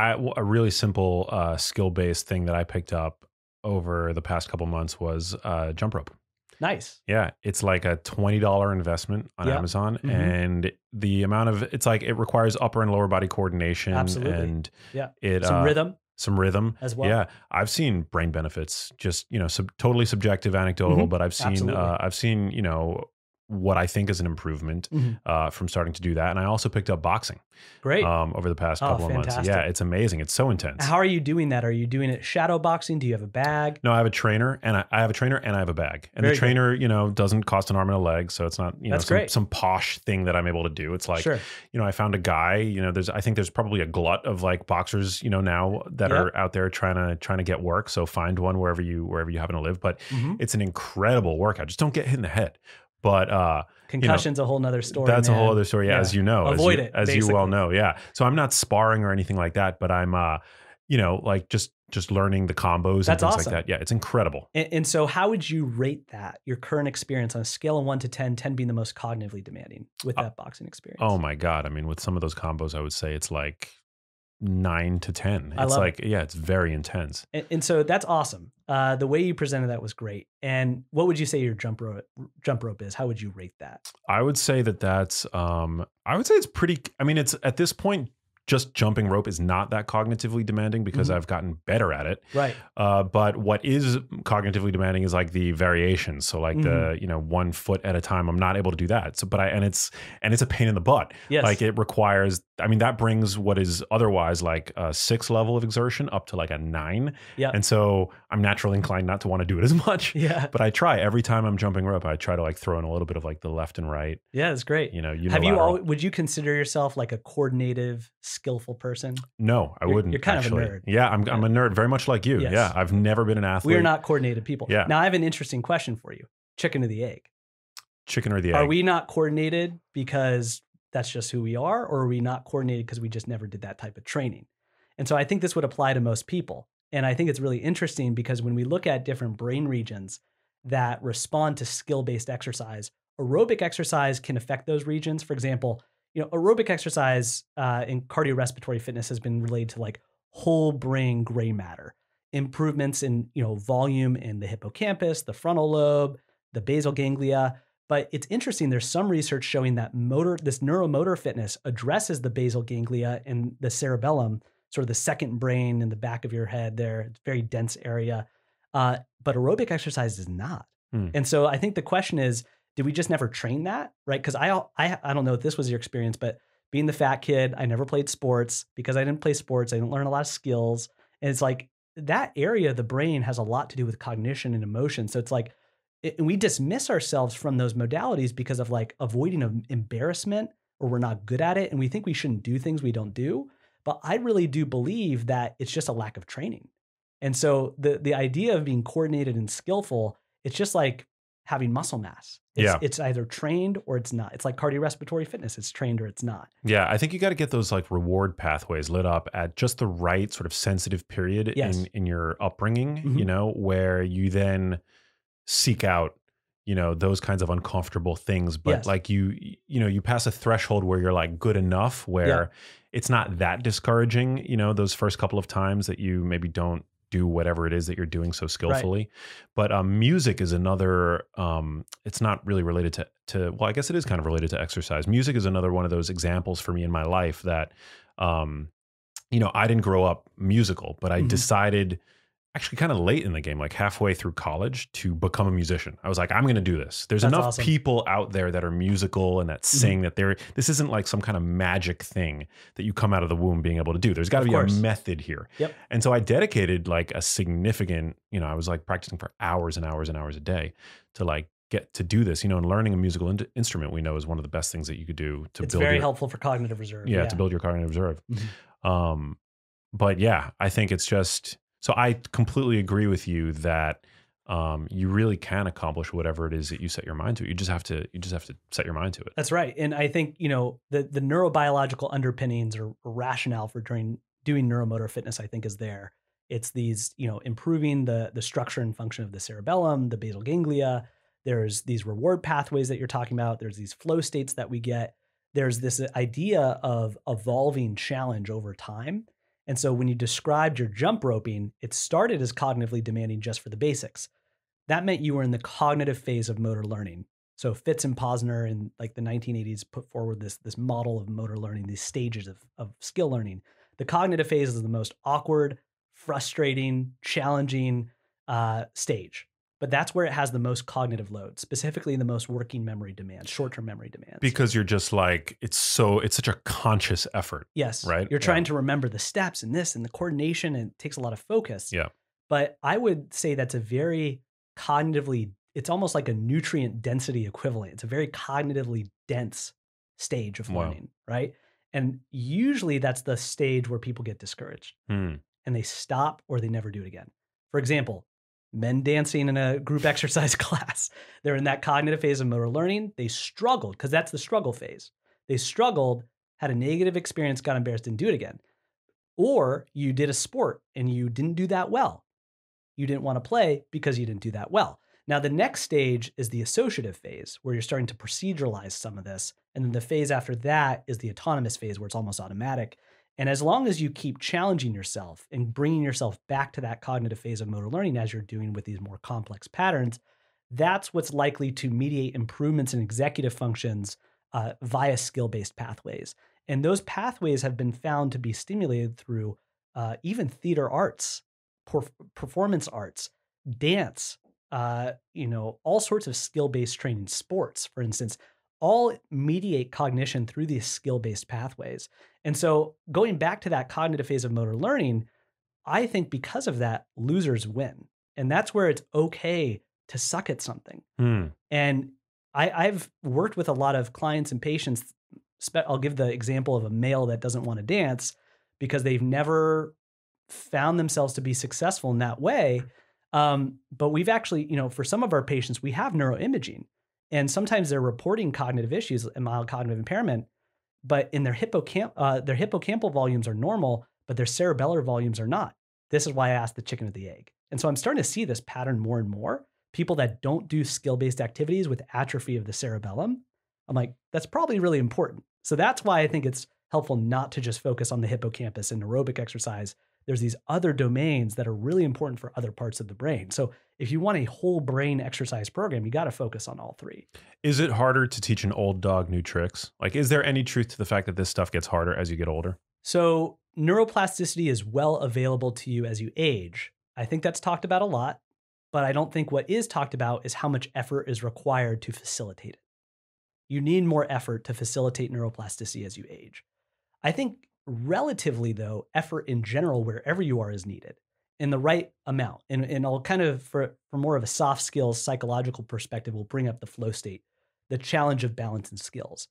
A really simple skill-based thing that I picked up over the past couple months was jump rope. Nice. Yeah. It's like a $20 investment on Amazon. And the amount of, it's like, it requires upper and lower body coordination. Absolutely. And some rhythm as well. Yeah. I've seen brain benefits, just, totally subjective, anecdotal, but I've seen, what I think is an improvement from starting to do that. And I also picked up boxing. Great. Over the past couple of months. Yeah, it's amazing. It's so intense. How are you doing that? Are you doing it shadow boxing? Do you have a bag? No, I have a trainer, and I have a trainer and I have a bag. And the trainer, doesn't cost an arm and a leg, so it's not, some posh thing that I'm able to do. It's like, I found a guy, I think there's probably a glut of like boxers, now that are out there trying to get work. So find one wherever you happen to live. But it's an incredible workout. Just don't get hit in the head. But concussion's a whole nother story. That's a whole other story, as you know. Avoid it, as you well know. Yeah. So I'm not sparring or anything like that, but I'm like just learning the combos and things like that. Yeah, it's incredible. And so how would you rate that, your current experience on a scale of 1 to 10, 10 being the most cognitively demanding with that boxing experience? Oh my God. I mean, with some of those combos, I would say it's like 9 to 10. It's like, it's very intense. And so that's awesome. The way you presented that was great. And what would you say your jump rope is? How would you rate that? I would say that's, it's pretty, it's at this point, just jumping rope is not that cognitively demanding because I've gotten better at it. Right. But what is cognitively demanding is like the variations. So like the, 1 foot at a time, I'm not able to do that. So, and it's a pain in the butt. Yes. Like it requires I mean, that brings what is otherwise like a 6 level of exertion up to like a 9. Yeah. And so I'm naturally inclined not to want to do it as much. Yeah. But I try every time I'm jumping rope, I try to like throw in a little bit of like the left and right. Yeah, it's great. You know, Would you consider yourself like a coordinative, skillful person? No, I wouldn't. You're kind actually. of a nerd. Yeah, I'm a nerd, very much like you. Yes. Yeah, I've never been an athlete. We're not coordinated people. Yeah. Now I have an interesting question for you. Chicken or the egg? Chicken or the egg? Are we not coordinated because that's just who we are, or are we not coordinated because we just never did that type of training? And so I think this would apply to most people. And I think it's really interesting because when we look at different brain regions that respond to skill-based exercise, aerobic exercise can affect those regions. For example, aerobic exercise in cardiorespiratory fitness has been related to like whole brain gray matter, improvements in volume in the hippocampus, the frontal lobe, the basal ganglia. But it's interesting, there's some research showing that this neuromotor fitness addresses the basal ganglia and the cerebellum, sort of the second brain in the back of your head there. It's a very dense area. But aerobic exercise is not. And so I think the question is, did we just never train that? Right? Because I don't know if this was your experience, but being the fat kid, I never played sports. Because I didn't play sports, I didn't learn a lot of skills. And it's like that area of the brain has a lot to do with cognition and emotion. So it's like, we dismiss ourselves from those modalities because of like avoiding embarrassment, or we're not good at it. And we think we shouldn't do things we don't do. But I really do believe that it's just a lack of training. And so the idea of being coordinated and skillful, it's just like having muscle mass. It's either trained or it's not. It's like cardiorespiratory fitness. It's trained or it's not. Yeah, I think you got to get those like reward pathways lit up at just the right sort of sensitive period in your upbringing, where you then seek out, those kinds of uncomfortable things. But like you pass a threshold where you're like good enough where it's not that discouraging, those first couple of times that you maybe don't do whatever it is that you're doing so skillfully. Right. But music is another, it's not really related to, well, I guess it is kind of related to exercise. Music is another one of those examples for me in my life that, I didn't grow up musical, but I decided actually kind of late in the game, like halfway through college, to become a musician. I was like, I'm going to do this. There's enough people out there that are musical and that sing that this isn't like some kind of magic thing that you come out of the womb being able to do. There's got to be a method here. Yep. And so I dedicated like a significant, I was like practicing for hours and hours and hours a day to like get to do this, and learning a musical instrument we know is one of the best things that you could do to build. It's very helpful for cognitive reserve. Yeah, to build your cognitive reserve. But yeah, I think it's just, so I completely agree with you that you really can accomplish whatever it is that you set your mind to. You just have to set your mind to it. That's right. And I think, the neurobiological underpinnings or rationale for doing neuromotor fitness, I think, is there. It's these, improving the structure and function of the cerebellum, the basal ganglia. There's these reward pathways that you're talking about. There's these flow states that we get. There's this idea of evolving challenge over time. And so when you described your jump roping, it started as cognitively demanding just for the basics. That meant you were in the cognitive phase of motor learning. So Fitz and Posner in like the 1980s put forward this model of motor learning, these stages of skill learning. The cognitive phase is the most awkward, frustrating, challenging stage. But that's where it has the most cognitive load, specifically the most working memory demands, short-term memory demands. Because you're just like, it's such a conscious effort. Yes. Right? You're trying to remember the steps and this and the coordination, and it takes a lot of focus. Yeah. But I would say that's a very cognitively, it's almost like a nutrient density equivalent. It's a very cognitively dense stage of learning, right? And usually that's the stage where people get discouraged and they stop or they never do it again. For example, men dancing in a group exercise class. They're in that cognitive phase of motor learning. They struggled because that's the struggle phase. They struggled, had a negative experience, got embarrassed, didn't do it again. Or you did a sport and you didn't do that well. You didn't want to play because you didn't do that well. Now, the next stage is the associative phase, where you're starting to proceduralize some of this. And then the phase after that is the autonomous phase, where it's almost automatic. And as long as you keep challenging yourself and bringing yourself back to that cognitive phase of motor learning, as you're doing with these more complex patterns, that's what's likely to mediate improvements in executive functions via skill-based pathways. And those pathways have been found to be stimulated through even theater arts, performance arts, dance, all sorts of skill-based training, sports, for instance. all mediate cognition through these skill-based pathways. And so going back to that cognitive phase of motor learning, I think because of that, losers win. And that's where it's okay to suck at something. Hmm. And I've worked with a lot of clients and patients. I'll give the example of a male that doesn't want to dance because they've never found themselves to be successful in that way. But we've actually, for some of our patients, we have neuroimaging. And sometimes they're reporting cognitive issues and mild cognitive impairment, but in their hippocampal volumes are normal, but their cerebellar volumes are not. This is why I asked the chicken or the egg. And so I'm starting to see this pattern more and more. People that don't do skill-based activities with atrophy of the cerebellum, I'm like, that's probably really important. So that's why I think it's helpful not to just focus on the hippocampus and aerobic exercise. There's these other domains that are really important for other parts of the brain. So if you want a whole brain exercise program, you got to focus on all three. Is it harder to teach an old dog new tricks? Like, is there any truth to the fact that this stuff gets harder as you get older? So neuroplasticity is well available to you as you age. I think that's talked about a lot, but I don't think what is talked about is how much effort is required to facilitate it. You need more effort to facilitate neuroplasticity as you age. I think relatively though, effort in general, wherever you are, is needed in the right amount. And I'll kind of, for more of a soft skills, psychological perspective, we'll bring up the flow state, the challenge of balance and skills.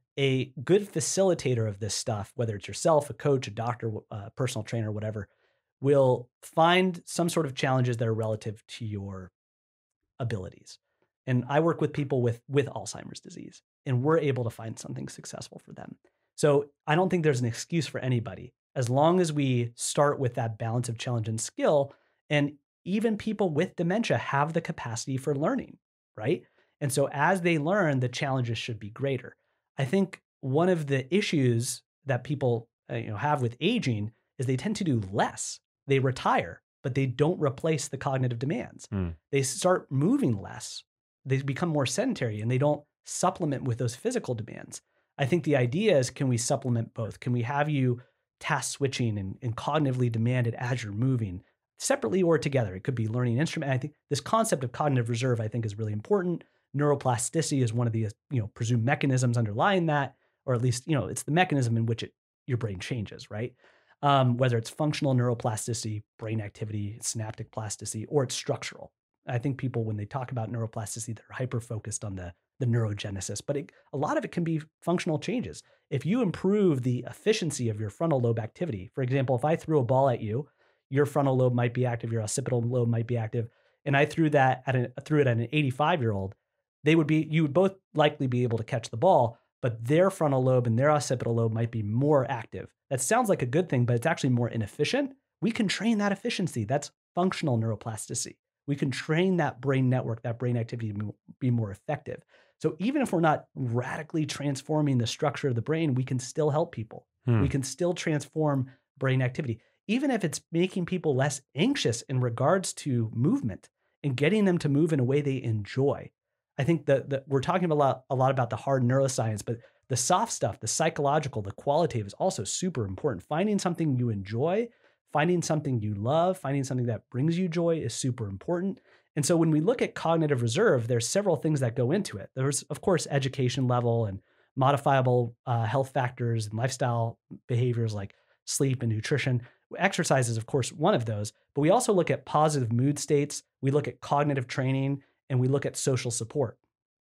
A good facilitator of this stuff, whether it's yourself, a coach, a doctor, a personal trainer, whatever, will find some sort of challenges that are relative to your abilities. And I work with people with Alzheimer's disease, and we're able to find something successful for them. So I don't think there's an excuse for anybody, as long as we start with that balance of challenge and skill. And even people with dementia have the capacity for learning, right? And so as they learn, the challenges should be greater. I think one of the issues that people have with aging is they tend to do less. They retire, but they don't replace the cognitive demands. They start moving less. They become more sedentary, and they don't supplement with those physical demands. I think the idea is, can we supplement both? Can we have you task switching and cognitively demanded as you're moving, separately or together? It could be learning instrument. I think this concept of cognitive reserve, I think, is really important. Neuroplasticity is one of the presumed mechanisms underlying that, or at least it's the mechanism in which your brain changes, right? Whether it's functional neuroplasticity, brain activity, synaptic plasticity, or it's structural. I think people, when they talk about neuroplasticity, they're hyper-focused on the neurogenesis, but a lot of it can be functional changes. If you improve the efficiency of your frontal lobe activity, for example, if I threw a ball at you, your frontal lobe might be active, your occipital lobe might be active, and I threw it at an 85-year-old, you would both likely be able to catch the ball, but their frontal lobe and their occipital lobe might be more active. That sounds like a good thing, but it's actually more inefficient. We can train that efficiency. That's functional neuroplasticity. We can train that brain network, that brain activity to be more effective. So even if we're not radically transforming the structure of the brain, we can still help people. We can still transform brain activity, even if it's making people less anxious in regards to movement and getting them to move in a way they enjoy. I think that we're talking a lot about the hard neuroscience, but the soft stuff, the psychological, the qualitative is also super important. Finding something you enjoy, finding something you love, finding something that brings you joy is super important. And so when we look at cognitive reserve, there's several things that go into it. There's, of course, education level and modifiable health factors and lifestyle behaviors like sleep and nutrition. Exercise is, of course, one of those, but we also look at positive mood states. We look at cognitive training, and we look at social support.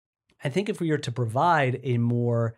I think if we are to provide a more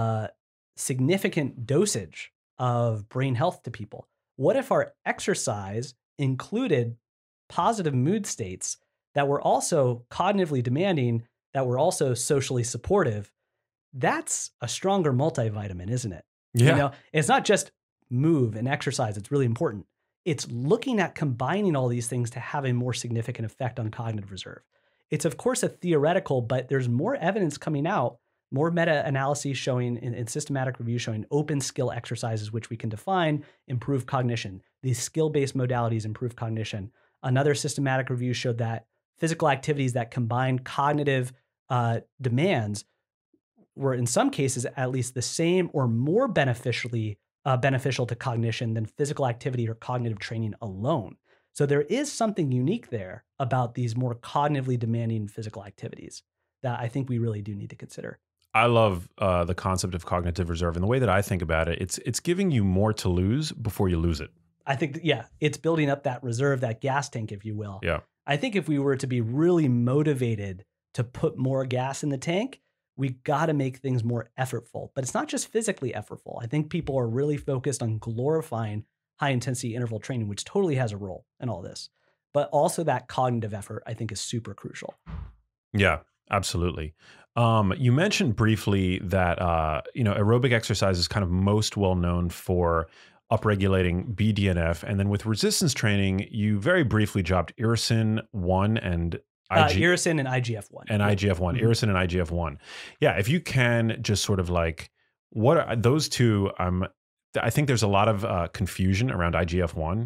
significant dosage of brain health to people, what if our exercise included positive mood states that were also cognitively demanding, that were also socially supportive? That's a stronger multivitamin, isn't it? Yeah. It's not just move and exercise. It's really important. It's looking at combining all these things to have a more significant effect on cognitive reserve. It's, of course, a theoretical, but there's more evidence coming out, more meta-analyses showing and systematic review showing open skill exercises, which we can define, improve cognition. These skill-based modalities improve cognition. Another systematic review showed that physical activities that combine cognitive demands were, in some cases, at least the same or more beneficial to cognition than physical activity or cognitive training alone. So there is something unique there about these more cognitively demanding physical activities that I think we really do need to consider. I love the concept of cognitive reserve, and the way that I think about it, it's giving you more to lose before you lose it. I think, yeah, it's building up that reserve, that gas tank, if you will. Yeah. I think if we were to be really motivated to put more gas in the tank, we got to make things more effortful. But it's not just physically effortful. I think people are really focused on glorifying high intensity interval training, which totally has a role in all this. But also that cognitive effort, I think, is super crucial. Yeah, absolutely. You mentioned briefly that aerobic exercise is kind of most well known for upregulating BDNF, and then with resistance training, you very briefly dropped irisin 1 and irisin and IGF-1. And IGF-1, irisin and IGF-1. Yeah, if you can just sort of like, what are those two? I think there's a lot of confusion around IGF-1,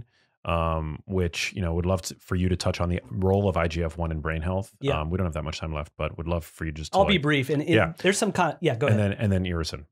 which, would love for you to touch on the role of IGF-1 in brain health. Yeah. We don't have that much time left, but would love for you just to I'll be brief. And there's some, go ahead. And then irisin.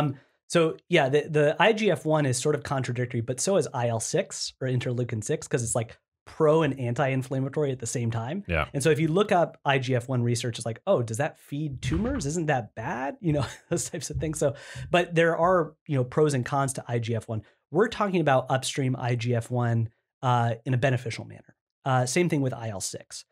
So yeah, the IGF-1 is sort of contradictory, but so is IL-6 or interleukin 6, because it's like pro and anti-inflammatory at the same time. Yeah. And so if you look up IGF-1 research, it's like, oh, does that feed tumors? Isn't that bad? Those types of things. So, but there are, pros and cons to IGF-1. We're talking about upstream IGF-1 in a beneficial manner. Same thing with IL-6.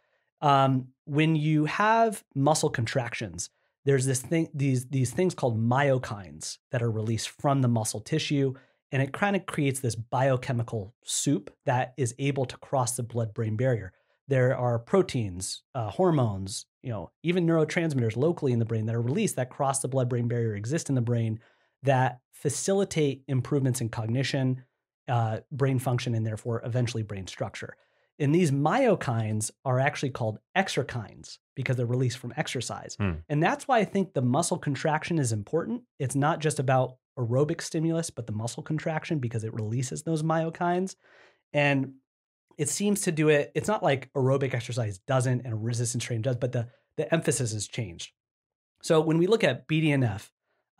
When you have muscle contractions, there's these things called myokines that are released from the muscle tissue, and it kind of creates this biochemical soup that is able to cross the blood-brain barrier. There are proteins, hormones, even neurotransmitters locally in the brain that are released that cross the blood-brain barrier, exist in the brain, that facilitate improvements in cognition, brain function, and therefore eventually brain structure. And these myokines are actually called exerkines because they're released from exercise. And that's why I think the muscle contraction is important. It's not just about aerobic stimulus, but the muscle contraction, because it releases those myokines. And it seems to do it. It's not like aerobic exercise doesn't and resistance training does, but the emphasis has changed. So when we look at BDNF,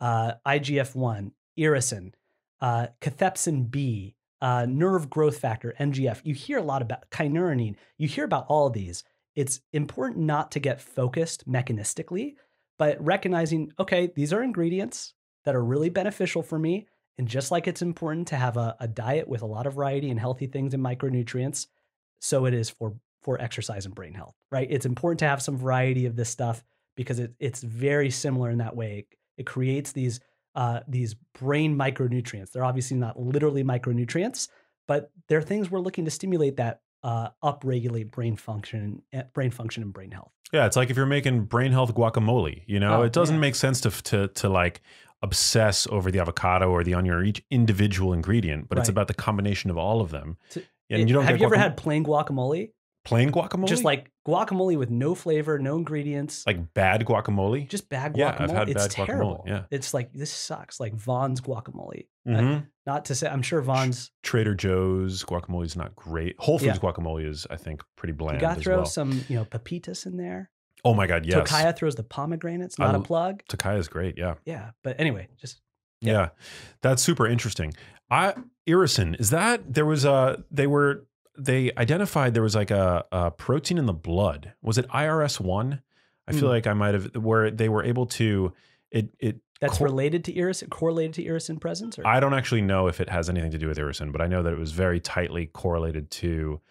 IGF-1, irisin, cathepsin B, nerve growth factor, NGF, you hear a lot about kynurenine. You hear about all of these. It's important not to get focused mechanistically, but recognizing, okay, these are ingredients that are really beneficial for me. And just like it's important to have a diet with a lot of variety and healthy things and micronutrients, so it is for exercise and brain health, right? It's important to have some variety of this stuff because it's very similar in that way. It creates these brain micronutrients. They're obviously not literally micronutrients, but they're things we're looking to stimulate that upregulate brain function and brain health. Yeah, it's like if you're making brain health guacamole, it doesn't make sense to like obsess over the avocado or the onion or each individual ingredient, but it's about the combination of all of them. And you don't have you ever had plain guacamole? Plain guacamole? Just like guacamole with no flavor, no ingredients. Like bad guacamole? Just bad guacamole. Yeah, I've had it's bad terrible. Guacamole. Yeah. It's like, this sucks. Like Vaughn's guacamole. Mm-hmm. Not to say, I'm sure Vaughn's. Trader Joe's guacamole is not great. Whole Foods guacamole is, I think, pretty bland. You got to throw well. some, pepitas in there. Oh my God, yes. Tokaya throws the pomegranates, not a plug. Tokaya is great, yeah. Yeah, but anyway, just. Yeah, that's super interesting. Irisin, is that, there was they identified there was like a protein in the blood. Was it IRS1? I feel like I might have, where they were able to, that's related to irisin, correlated to irisin presence? Or? I don't actually know if it has anything to do with irisin, but I know that it was very tightly correlated to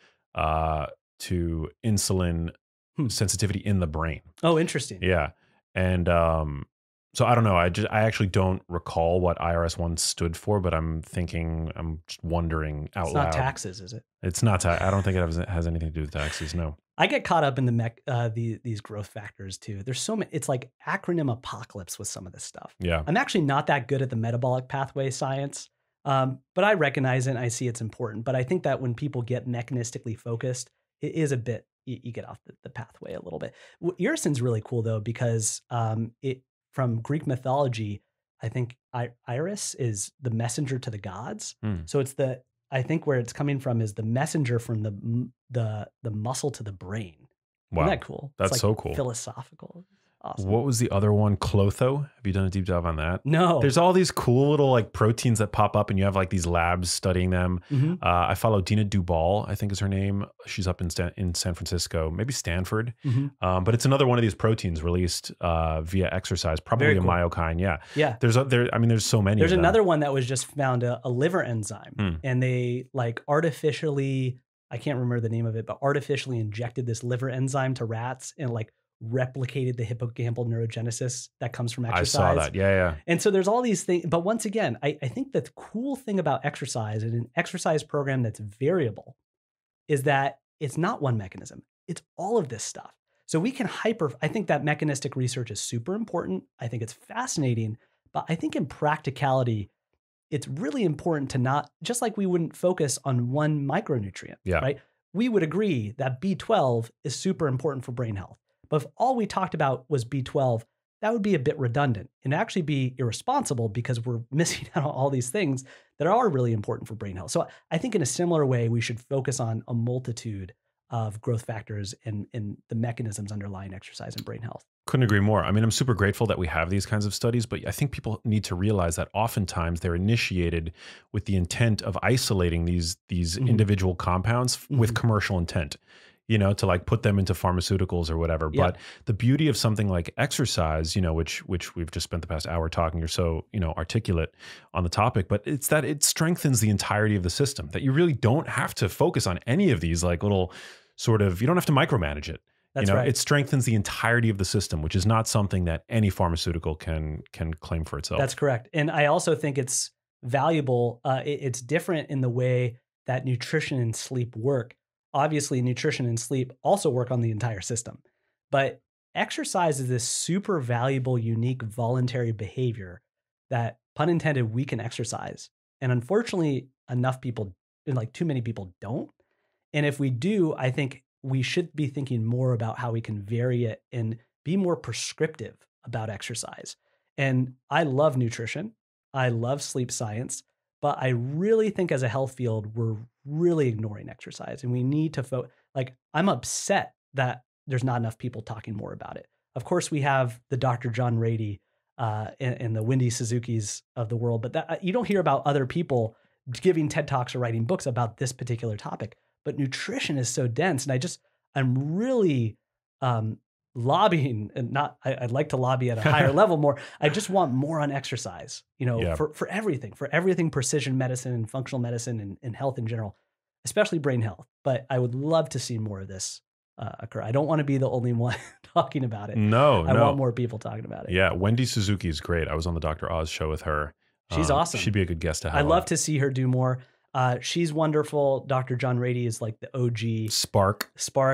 insulin sensitivity in the brain. Oh, interesting. Yeah. And so I don't know. I actually don't recall what IRS1 stood for, but I'm just wondering out loud. It's not taxes, is it? It's not. I don't think it has anything to do with taxes. No. I get caught up in these growth factors too. There's so many. It's like acronym apocalypse with some of this stuff. Yeah. I'm actually not that good at the metabolic pathway science, but I recognize it and I see it's important. But I think that when people get mechanistically focused, it is a bit, you get off the pathway a little bit. Irisin's really cool though, because from Greek mythology, I think Iris is the messenger to the gods. So it's I think where it's coming from is the messenger from the muscle to the brain. Wow. Isn't that cool? That's it's so like cool. Philosophical. awesome. What was the other one? Clotho? Have you done a deep dive on that? No. There's all these cool little like proteins that pop up and you have like these labs studying them. I follow Dina Dubal, I think is her name. She's up in San Francisco, maybe Stanford. But it's another one of these proteins released via exercise, probably a myokine. Yeah. There's so many. There's another one that was just found, a liver enzyme, and they like artificially, I can't remember the name of it, but artificially injected this liver enzyme to rats and like replicated the hippocampal neurogenesis that comes from exercise. I saw that. Yeah. And so there's all these things. But once again, I think the cool thing about exercise and an exercise program that's variable is that it's not one mechanism. It's all of this stuff. So we can I think that mechanistic research is super important. I think it's fascinating. But I think in practicality, it's really important to not, just like we wouldn't focus on one micronutrient, right? We would agree that B12 is super important for brain health. But if all we talked about was B12, that would be a bit redundant and actually be irresponsible because we're missing out on all these things that are really important for brain health. So I think in a similar way, we should focus on a multitude of growth factors and the mechanisms underlying exercise and brain health. Couldn't agree more. I mean, I'm super grateful that we have these kinds of studies, but I think people need to realize that oftentimes they're initiated with the intent of isolating these individual compounds with commercial intent, to like put them into pharmaceuticals or whatever. But the beauty of something like exercise, which we've just spent the past hour talking, you're so, articulate on the topic, but it's that it strengthens the entirety of the system, that you really don't have to focus on any of these like little sort of, you don't have to micromanage it. That's right. It strengthens the entirety of the system, which is not something that any pharmaceutical can claim for itself. That's correct. And I also think it's valuable. It's different in the way that nutrition and sleep work. Obviously, nutrition and sleep also work on the entire system. But exercise is this super valuable, unique, voluntary behavior that, pun intended, we can exercise. And unfortunately, too many people don't. And if we do, I think we should be thinking more about how we can vary it and be more prescriptive about exercise. And I love nutrition. I love sleep science. But I really think as a health field, we're really ignoring exercise. And we need to I'm upset that there's not enough people talking more about it. Of course, we have the Dr. John Rady and the Wendy Suzuki's of the world, but that you don't hear about other people giving TED Talks or writing books about this particular topic. But nutrition is so dense. And I'm really lobbying, and I'd like to lobby at a higher level more. I just want more on exercise, for everything, precision medicine and functional medicine and health in general, especially brain health. But I would love to see more of this occur. I don't want to be the only one talking about it. I want more people talking about it. Yeah. Wendy Suzuki is great. I was on the Dr. Oz show with her. She's awesome. She'd be a good guest to have. I'd love to see her do more. She's wonderful. Dr. John Rady is like the OG Spark,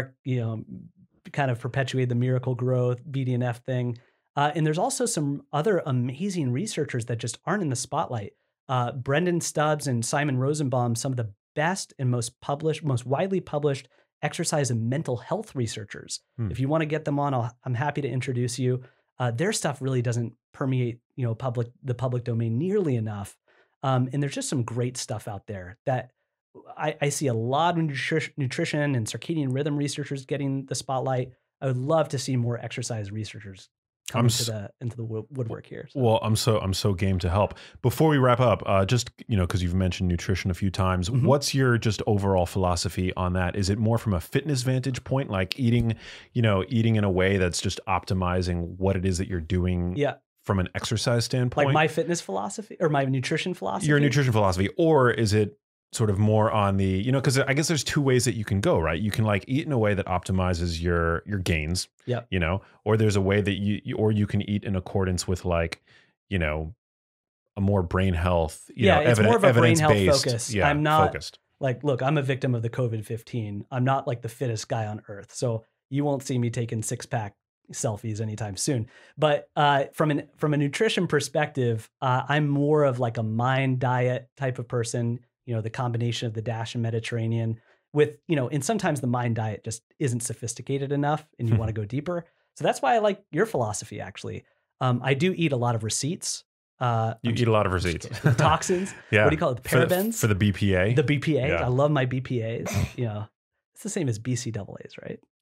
kind of perpetuate the miracle growth BDNF thing. And there's also some other amazing researchers that just aren't in the spotlight. Brendan Stubbs and Simon Rosenbaum, some of the best and most widely published exercise and mental health researchers. If you want to get them on, I'm happy to introduce you. Their stuff really doesn't permeate, the public domain nearly enough. And there's just some great stuff out there that I see a lot of nutrition and circadian rhythm researchers getting the spotlight. I would love to see more exercise researchers come into the woodwork here. So. Well, I'm so game to help. Before we wrap up, just because you've mentioned nutrition a few times, what's your just overall philosophy on that? Is it more from a fitness vantage point, like eating in a way that's just optimizing what it is that you're doing? Yeah. From an exercise standpoint, like my fitness philosophy or my nutrition philosophy? Your nutrition philosophy, or is it sort of more on the, because I guess there's two ways that you can go, right? You can like eat in a way that optimizes your gains, or there's a way that you can eat in accordance with like, a more brain health, it's more of a brain health focus. Yeah, I'm not focused. Look, I'm a victim of the COVID-15. I'm not like the fittest guy on earth. So you won't see me taking 6-pack selfies anytime soon. But from a nutrition perspective, I'm more of like a mind diet type of person, the combination of the DASH and Mediterranean with, and sometimes the mind diet just isn't sophisticated enough and you want to go deeper. So that's why I like your philosophy, actually. I do eat a lot of receipts. You eat a lot of receipts. Toxins. Yeah. What do you call it? The parabens? For the BPA. The BPA. Yeah. I love my BPAs. It's the same as BCAAs, right?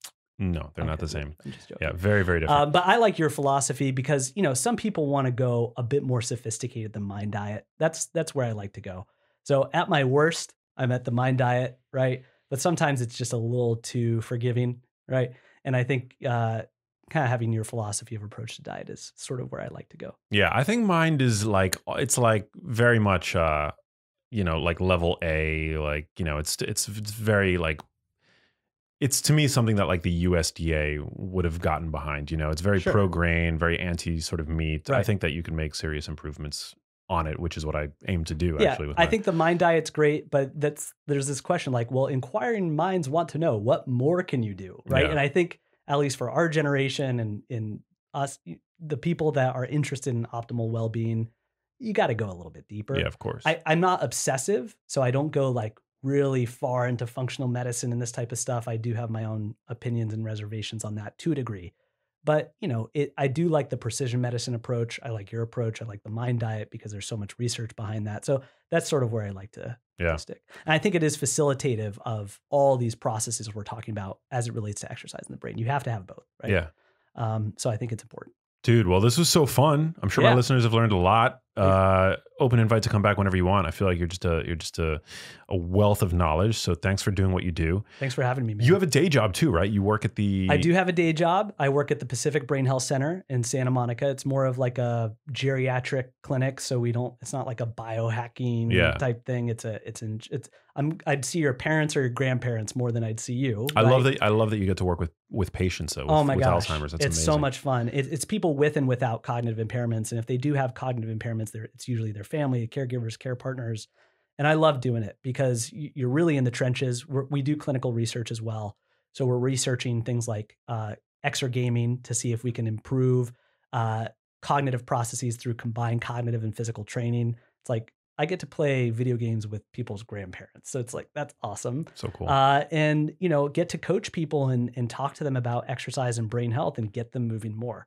No, they're not Okay, the same. I'm just joking. Yeah, very, very different. But I like your philosophy because, you know, some people want to go a bit more sophisticated than Mind Diet. That's where I like to go. So at my worst, I'm at the Mind Diet, right? But sometimes it's just a little too forgiving, right? And I think kind of having your philosophy of approach to diet is sort of where I like to go. Yeah, I think Mind is like, it's like very much you know, like level A, like, you know, it's very like, it's to me something that like the USDA would have gotten behind. You know, it's very Sure. pro grain, very anti sort of meat. I Right. think that you can make serious improvements on it, which is what I aim to do Yeah, actually with I my, think the Mind Diet's great, but there's this question like, well, inquiring minds want to know what more can you do, right? Yeah. And I think at least for our generation and in us, the people that are interested in optimal well-being, you got to go a little bit deeper. Yeah, of course. I'm not obsessive, so I don't go like really far into functional medicine and this type of stuff. I do have my own opinions and reservations on that to a degree. But, you know, I do like the precision medicine approach. I like your approach. I like the Mind Diet because there's so much research behind that. So that's sort of where I like to stick. And I think it is facilitative of all these processes we're talking about as it relates to exercise in the brain. You have to have both, right? Yeah. So I think it's important. Dude, well, this was so fun. I'm sure my listeners have learned a lot. Open invite to come back whenever you want. I feel like you're just a wealth of knowledge. So thanks for doing what you do. Thanks for having me, man. You have a day job too, right? You work at the... I do have a day job. I work at the Pacific Brain Health Center in Santa Monica. It's more of like a geriatric clinic. So it's not like a biohacking type thing. I'd see your parents or your grandparents more than I'd see you. I love that you get to work with patients though. Oh my with gosh. Alzheimer's. That's it's amazing. So much fun. It's people with and without cognitive impairments. And if they do have cognitive impairments, it's usually their family, caregivers, care partners. And I love doing it because you're really in the trenches. We do clinical research as well. So we're researching things like exergaming to see if we can improve cognitive processes through combined cognitive and physical training. It's like I get to play video games with people's grandparents. So it's like, that's awesome. So cool. And, you know, get to coach people and talk to them about exercise and brain health and get them moving more.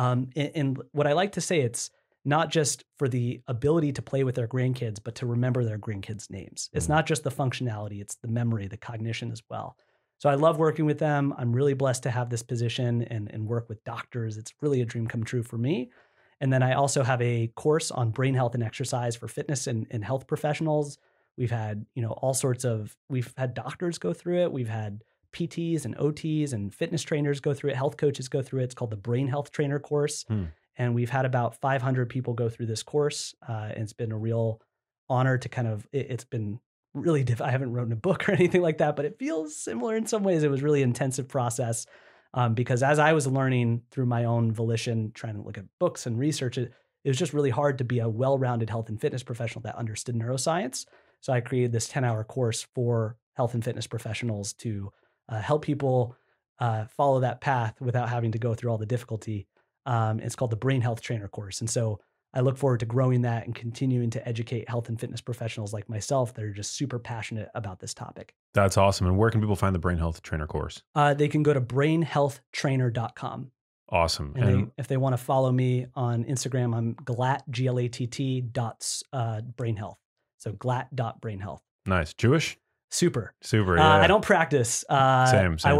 And what I like to say, it's not just for the ability to play with their grandkids, but to remember their grandkids' names. It's not just the functionality, it's the memory, the cognition as well. So I love working with them. I'm really blessed to have this position and work with doctors. It's really a dream come true for me. And then I also have a course on brain health and exercise for fitness and health professionals. We've had, you know, we've had doctors go through it. We've had PTs and OTs and fitness trainers go through it. Health coaches go through it. It's called the Brain Health Trainer course. And we've had about 500 people go through this course. And it's been a real honor to it's been really I haven't written a book or anything like that, but it feels similar in some ways. It was really intensive process because as I was learning through my own volition, trying to look at books and research it was just really hard to be a well-rounded health and fitness professional that understood neuroscience. So I created this 10-hour course for health and fitness professionals to help people follow that path without having to go through all the difficulty. It's called the Brain Health Trainer course. And so I look forward to growing that and continuing to educate health and fitness professionals like myself that are just super passionate about this topic. That's awesome. And where can people find the Brain Health Trainer course? They can go to brainhealthtrainer.com. Awesome. And if they want to follow me on Instagram, I'm Glatt, Glatt .brainhealth. So glatt.brainhealth. Nice. Jewish? Super. Yeah. I don't practice. Same. I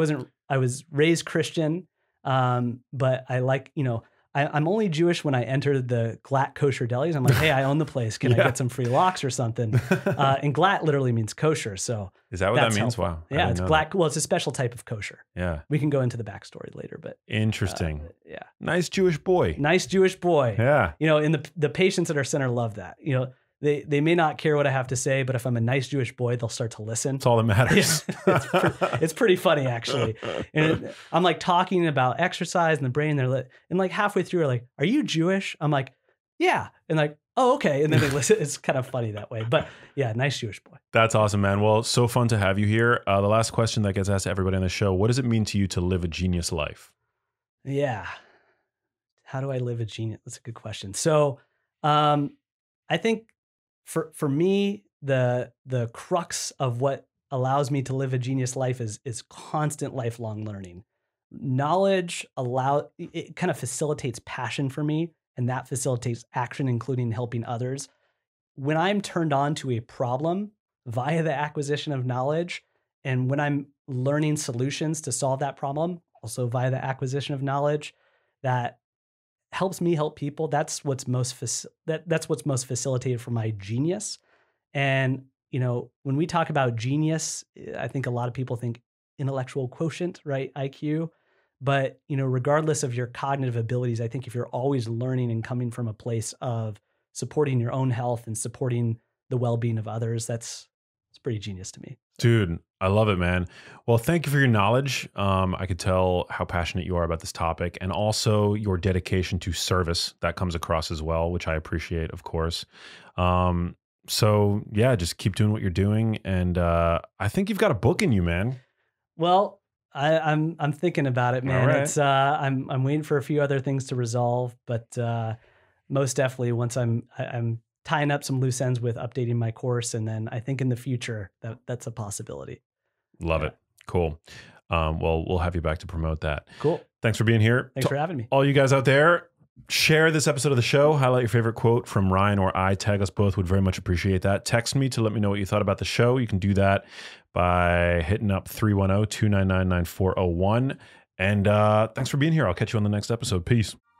was raised Christian. But I like, you know, I'm only Jewish when I entered the Glatt kosher delis. I'm like, hey, I own the place. Can I get some free lox or something? And Glatt literally means kosher. So is that what that means? Helpful. Wow. Yeah, it's Glatt. Well, it's a special type of kosher. Yeah. We can go into the backstory later, but interesting. Yeah. Nice Jewish boy. Nice Jewish boy. Yeah. You know, and the patients at our center love that. You know, they may not care what I have to say, but if I'm a nice Jewish boy, they'll start to listen. That's all that matters. Yeah, it's pretty funny, actually. And I'm like talking about exercise and the brain. And like halfway through, they're like, "Are you Jewish?" I'm like, "Yeah." And like, "Oh, okay." And then they listen. It's kind of funny that way. But yeah, nice Jewish boy. That's awesome, man. Well, so fun to have you here. The last question that gets asked to everybody on the show: what does it mean to you to live a genius life? Yeah. How do I live a genius? That's a good question. So, I think for me, the crux of what allows me to live a genius life is constant lifelong learning. Knowledge it kind of facilitates passion for me, and that facilitates action, including helping others. When I'm turned on to a problem via the acquisition of knowledge, And when I'm learning solutions to solve that problem, also via the acquisition of knowledge that helps me help people, that's what's most that's what's most facilitated for my genius. And when we talk about genius, I think a lot of people think intellectual quotient, right? IQ. But regardless of your cognitive abilities, I think if you're always learning and coming from a place of supporting your own health and supporting the well-being of others, it's pretty genius to me. Dude, I love it, man. Well, thank you for your knowledge. I could tell how passionate you are about this topic, and also your dedication to service that comes across as well, which I appreciate, of course. So yeah, just keep doing what you're doing. And I think you've got a book in you, man. Well, I'm thinking about it, man. All right. It's I'm waiting for a few other things to resolve, but most definitely once I'm tying up some loose ends with updating my course, and then I think in the future that's a possibility. Love it. Cool. Well, we'll have you back to promote that. Cool. Thanks for being here. Thanks for having me. All you guys out there, share this episode of the show. Highlight your favorite quote from Ryan or I. Tag us both. Would very much appreciate that. Text me to let me know what you thought about the show. You can do that by hitting up 310-299-9401. And thanks for being here. I'll catch you on the next episode. Peace.